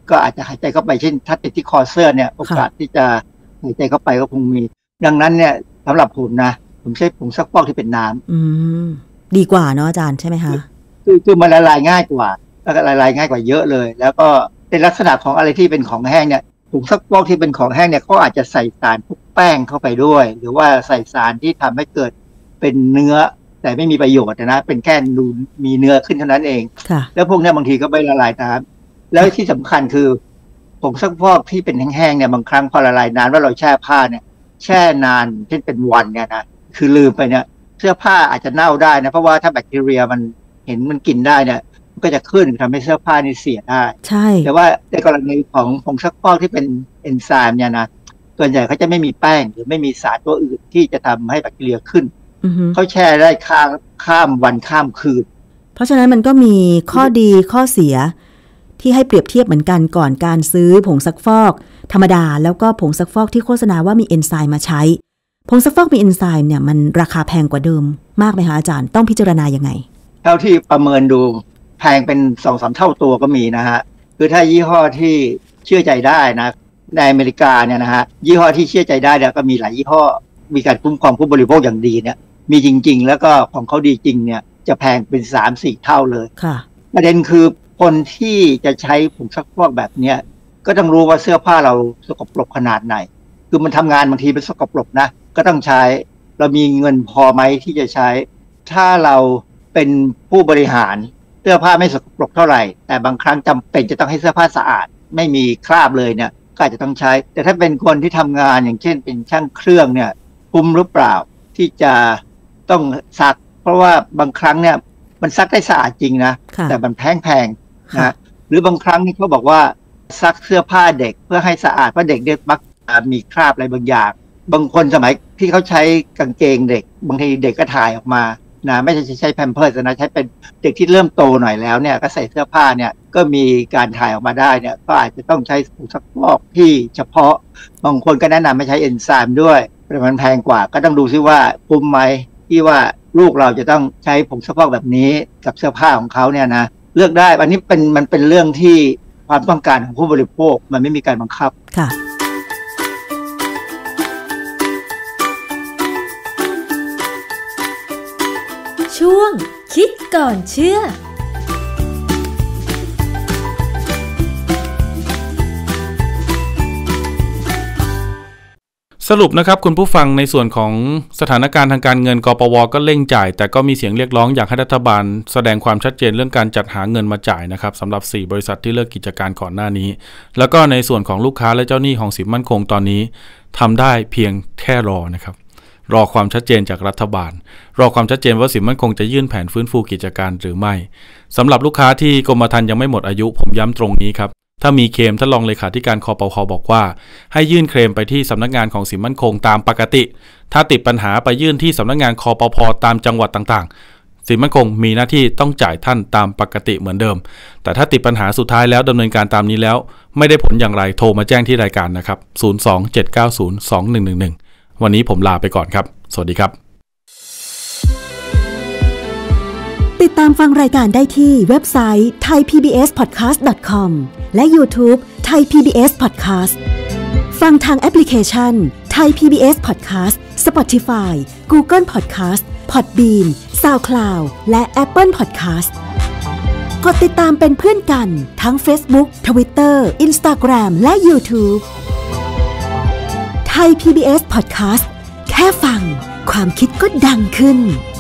ก็อาจจะหายใจเข้าไปเช่นถ้าติดที่คอเสื้อเนี่ยโอกาสที่จะหายใจเข้าไปก็คงมีดังนั้นเนี่ยสำหรับผมนะผมใช้ผงซักฟอกที่เป็นน้ำดีกว่าเนาะอาจารย์ใช่ไหมคะคือมันละลายง่ายกว่าแล้วก็ละลายง่ายกว่าเยอะเลยแล้วก็ในลักษณะของอะไรที่เป็นของแห้งเนี่ยผงซักฟอกที่เป็นของแห้งเนี่ยเขาอาจจะใส่สารพวกแป้งเข้าไปด้วยหรือว่าใส่สารที่ทำให้เกิดเป็นเนื้อแต่ไม่มีประโยชน์นะเป็นแค่ดูมีเนื้อขึ้นเท่านั้นเองแล้วพวกนี้บางทีก็ไม่ละลายน้ำแล้วที่สำคัญคือผงซักฟอกที่เป็นแห้งๆเนี่ยบางครั้งพอละลายน้ำแล้วเราแช่ผ้าเนี่ยแช่นานเช่นเป็นวันเนี่ยนะคือลืมไปเนี่ยเสื้อผ้าอาจจะเน่าได้นะเพราะว่าถ้าแบคทีเรียมันเห็นมันกินได้เนี่ยมันก็จะขึ้นทำให้เสื้อผ้านี่เสียได้ใช่แต่ว่าในกรณีของผงซักฟอกที่เป็นเอนไซม์เนี่ยนะส่วนใหญ่เขาจะไม่มีแป้งหรือไม่มีสารตัวอื่นที่จะทำให้แบคทีเรียขึ้นเขาแช่ได้ข้ามวันข้ามคืนเพราะฉะนั้นมันก็มีข้อดีข้อเสียที่ให้เปรียบเทียบเหมือนกันก่อนการซื้อผงซักฟอกธรรมดาแล้วก็ผงซักฟอกที่โฆษณาว่ามีเอนไซม์มาใช้ผงซักฟอกมีเอนไซม์เนี่ยมันราคาแพงกว่าเดิมมากไหมคะอาจารย์ต้องพิจารณายังไงเท่าที่ประเมินดูแพงเป็น 2-3 เท่าตัวก็มีนะฮะคือถ้ายี่ห้อที่เชื่อใจได้นะในอเมริกาเนี่ยนะฮะยี่ห้อที่เชื่อใจได้เนี่ยก็มีหลายยี่ห้อมีการคุ้มครองผู้บริโภคอย่างดีเนี่ยมีจริงๆแล้วก็ของเขาดีจริงเนี่ยจะแพงเป็น 3-4 เท่าเลยค่ะประเด็นคือคนที่จะใช้ผงซักฟอกแบบเนี้ยก็ต้องรู้ว่าเสื้อผ้าเราสกปรกขนาดไหนคือมันทำงานบางทีเป็นสกปรกนะก็ต้องใช้เรามีเงินพอไหมที่จะใช้ถ้าเราเป็นผู้บริหารเสื้อผ้าไม่สกปรกเท่าไหร่แต่บางครั้งจำเป็นจะต้องให้เสื้อผ้าสะอาดไม่มีคราบเลยเนี่ยก็อาจจะต้องใช้แต่ถ้าเป็นคนที่ทำงานอย่างเช่นเป็นช่างเครื่องเนี่ยคุ้มหรือเปล่าที่จะต้องซักเพราะว่าบางครั้งเนี่ยมันซักได้สะอาดจริงนะแต่มันแพงนะหรือบางครั้งนี่เขาบอกว่าซักเสื้อผ้าเด็กเพื่อให้สะอาดเพราะเด็กเนี่ยมักมีคราบอะไรบางอย่างบางคนสมัยที่เขาใช้กางเกงเด็กบางทีเด็กก็ถ่ายออกมานะไม่ใช่ใช้แพมเพิร์สนะใช้เป็นเด็กที่เริ่มโตหน่อยแล้วเนี่ยก็ใส่เสื้อผ้าเนี่ยก็มีการถ่ายออกมาได้เนี่ยก็อาจจะต้องใช้ผงซักฟอกที่เฉพาะบางคนก็แนะนำไม่ใช้เอนไซม์ด้วยเพราะมันแพงกว่าก็ต้องดูซิว่าคุ้มไหมที่ว่าลูกเราจะต้องใช้ผงซักฟอกแบบนี้กับเสื้อผ้าของเขาเนี่ยนะเลือกได้อันนี้มันเป็นเรื่องที่ความต้องการของผู้บริโภคมันไม่มีการบังคับค่ะช่วงคิดก่อนเชื่อสรุปนะครับคุณผู้ฟังในส่วนของสถานการณ์ทางการเงินกปว.ก็เร่งจ่ายแต่ก็มีเสียงเรียกร้องอยากให้รัฐบาลแสดงความชัดเจนเรื่องการจัดหาเงินมาจ่ายนะครับสำหรับ4บริษัทที่เลิกกิจการก่อนหน้านี้แล้วก็ในส่วนของลูกค้าและเจ้าหนี้ของสินมั่นคงตอนนี้ทำได้เพียงแค่รอนะครับรอความชัดเจนจากรัฐบาลรอความชัดเจนว่าสินมั่นคงจะยื่นแผนฟื้นฟูกิจการหรือไม่สำหรับลูกค้าที่กรมธรรม์ยังไม่หมดอายุผมย้ำตรงนี้ครับถ้ามีเคลมท่านรองเลขาธิการคปค.บอกว่าให้ยื่นเคลมไปที่สำนักงานของสินมั่นคงตามปกติถ้าติดปัญหาไปยื่นที่สำนักงานคปภ.ตามจังหวัดต่างๆสินมั่นคงมีหน้าที่ต้องจ่ายท่านตามปกติเหมือนเดิมแต่ถ้าติดปัญหาสุดท้ายแล้วดำเนินการตามนี้แล้วไม่ได้ผลอย่างไรโทรมาแจ้งที่รายการนะครับ027902111วันนี้ผมลาไปก่อนครับสวัสดีครับติดตามฟังรายการได้ที่เว็บไซต์ thaipbspodcast.com และ YouTube Thai PBS Podcast ฟังทางแอปพลิเคชัน Thai PBS Podcast Spotify Google Podcast Podbean SoundCloud และ Apple Podcast กดติดตามเป็นเพื่อนกันทั้ง Facebook Twitter Instagram และ YouTube Thai PBS Podcast แค่ฟังความคิดก็ดังขึ้น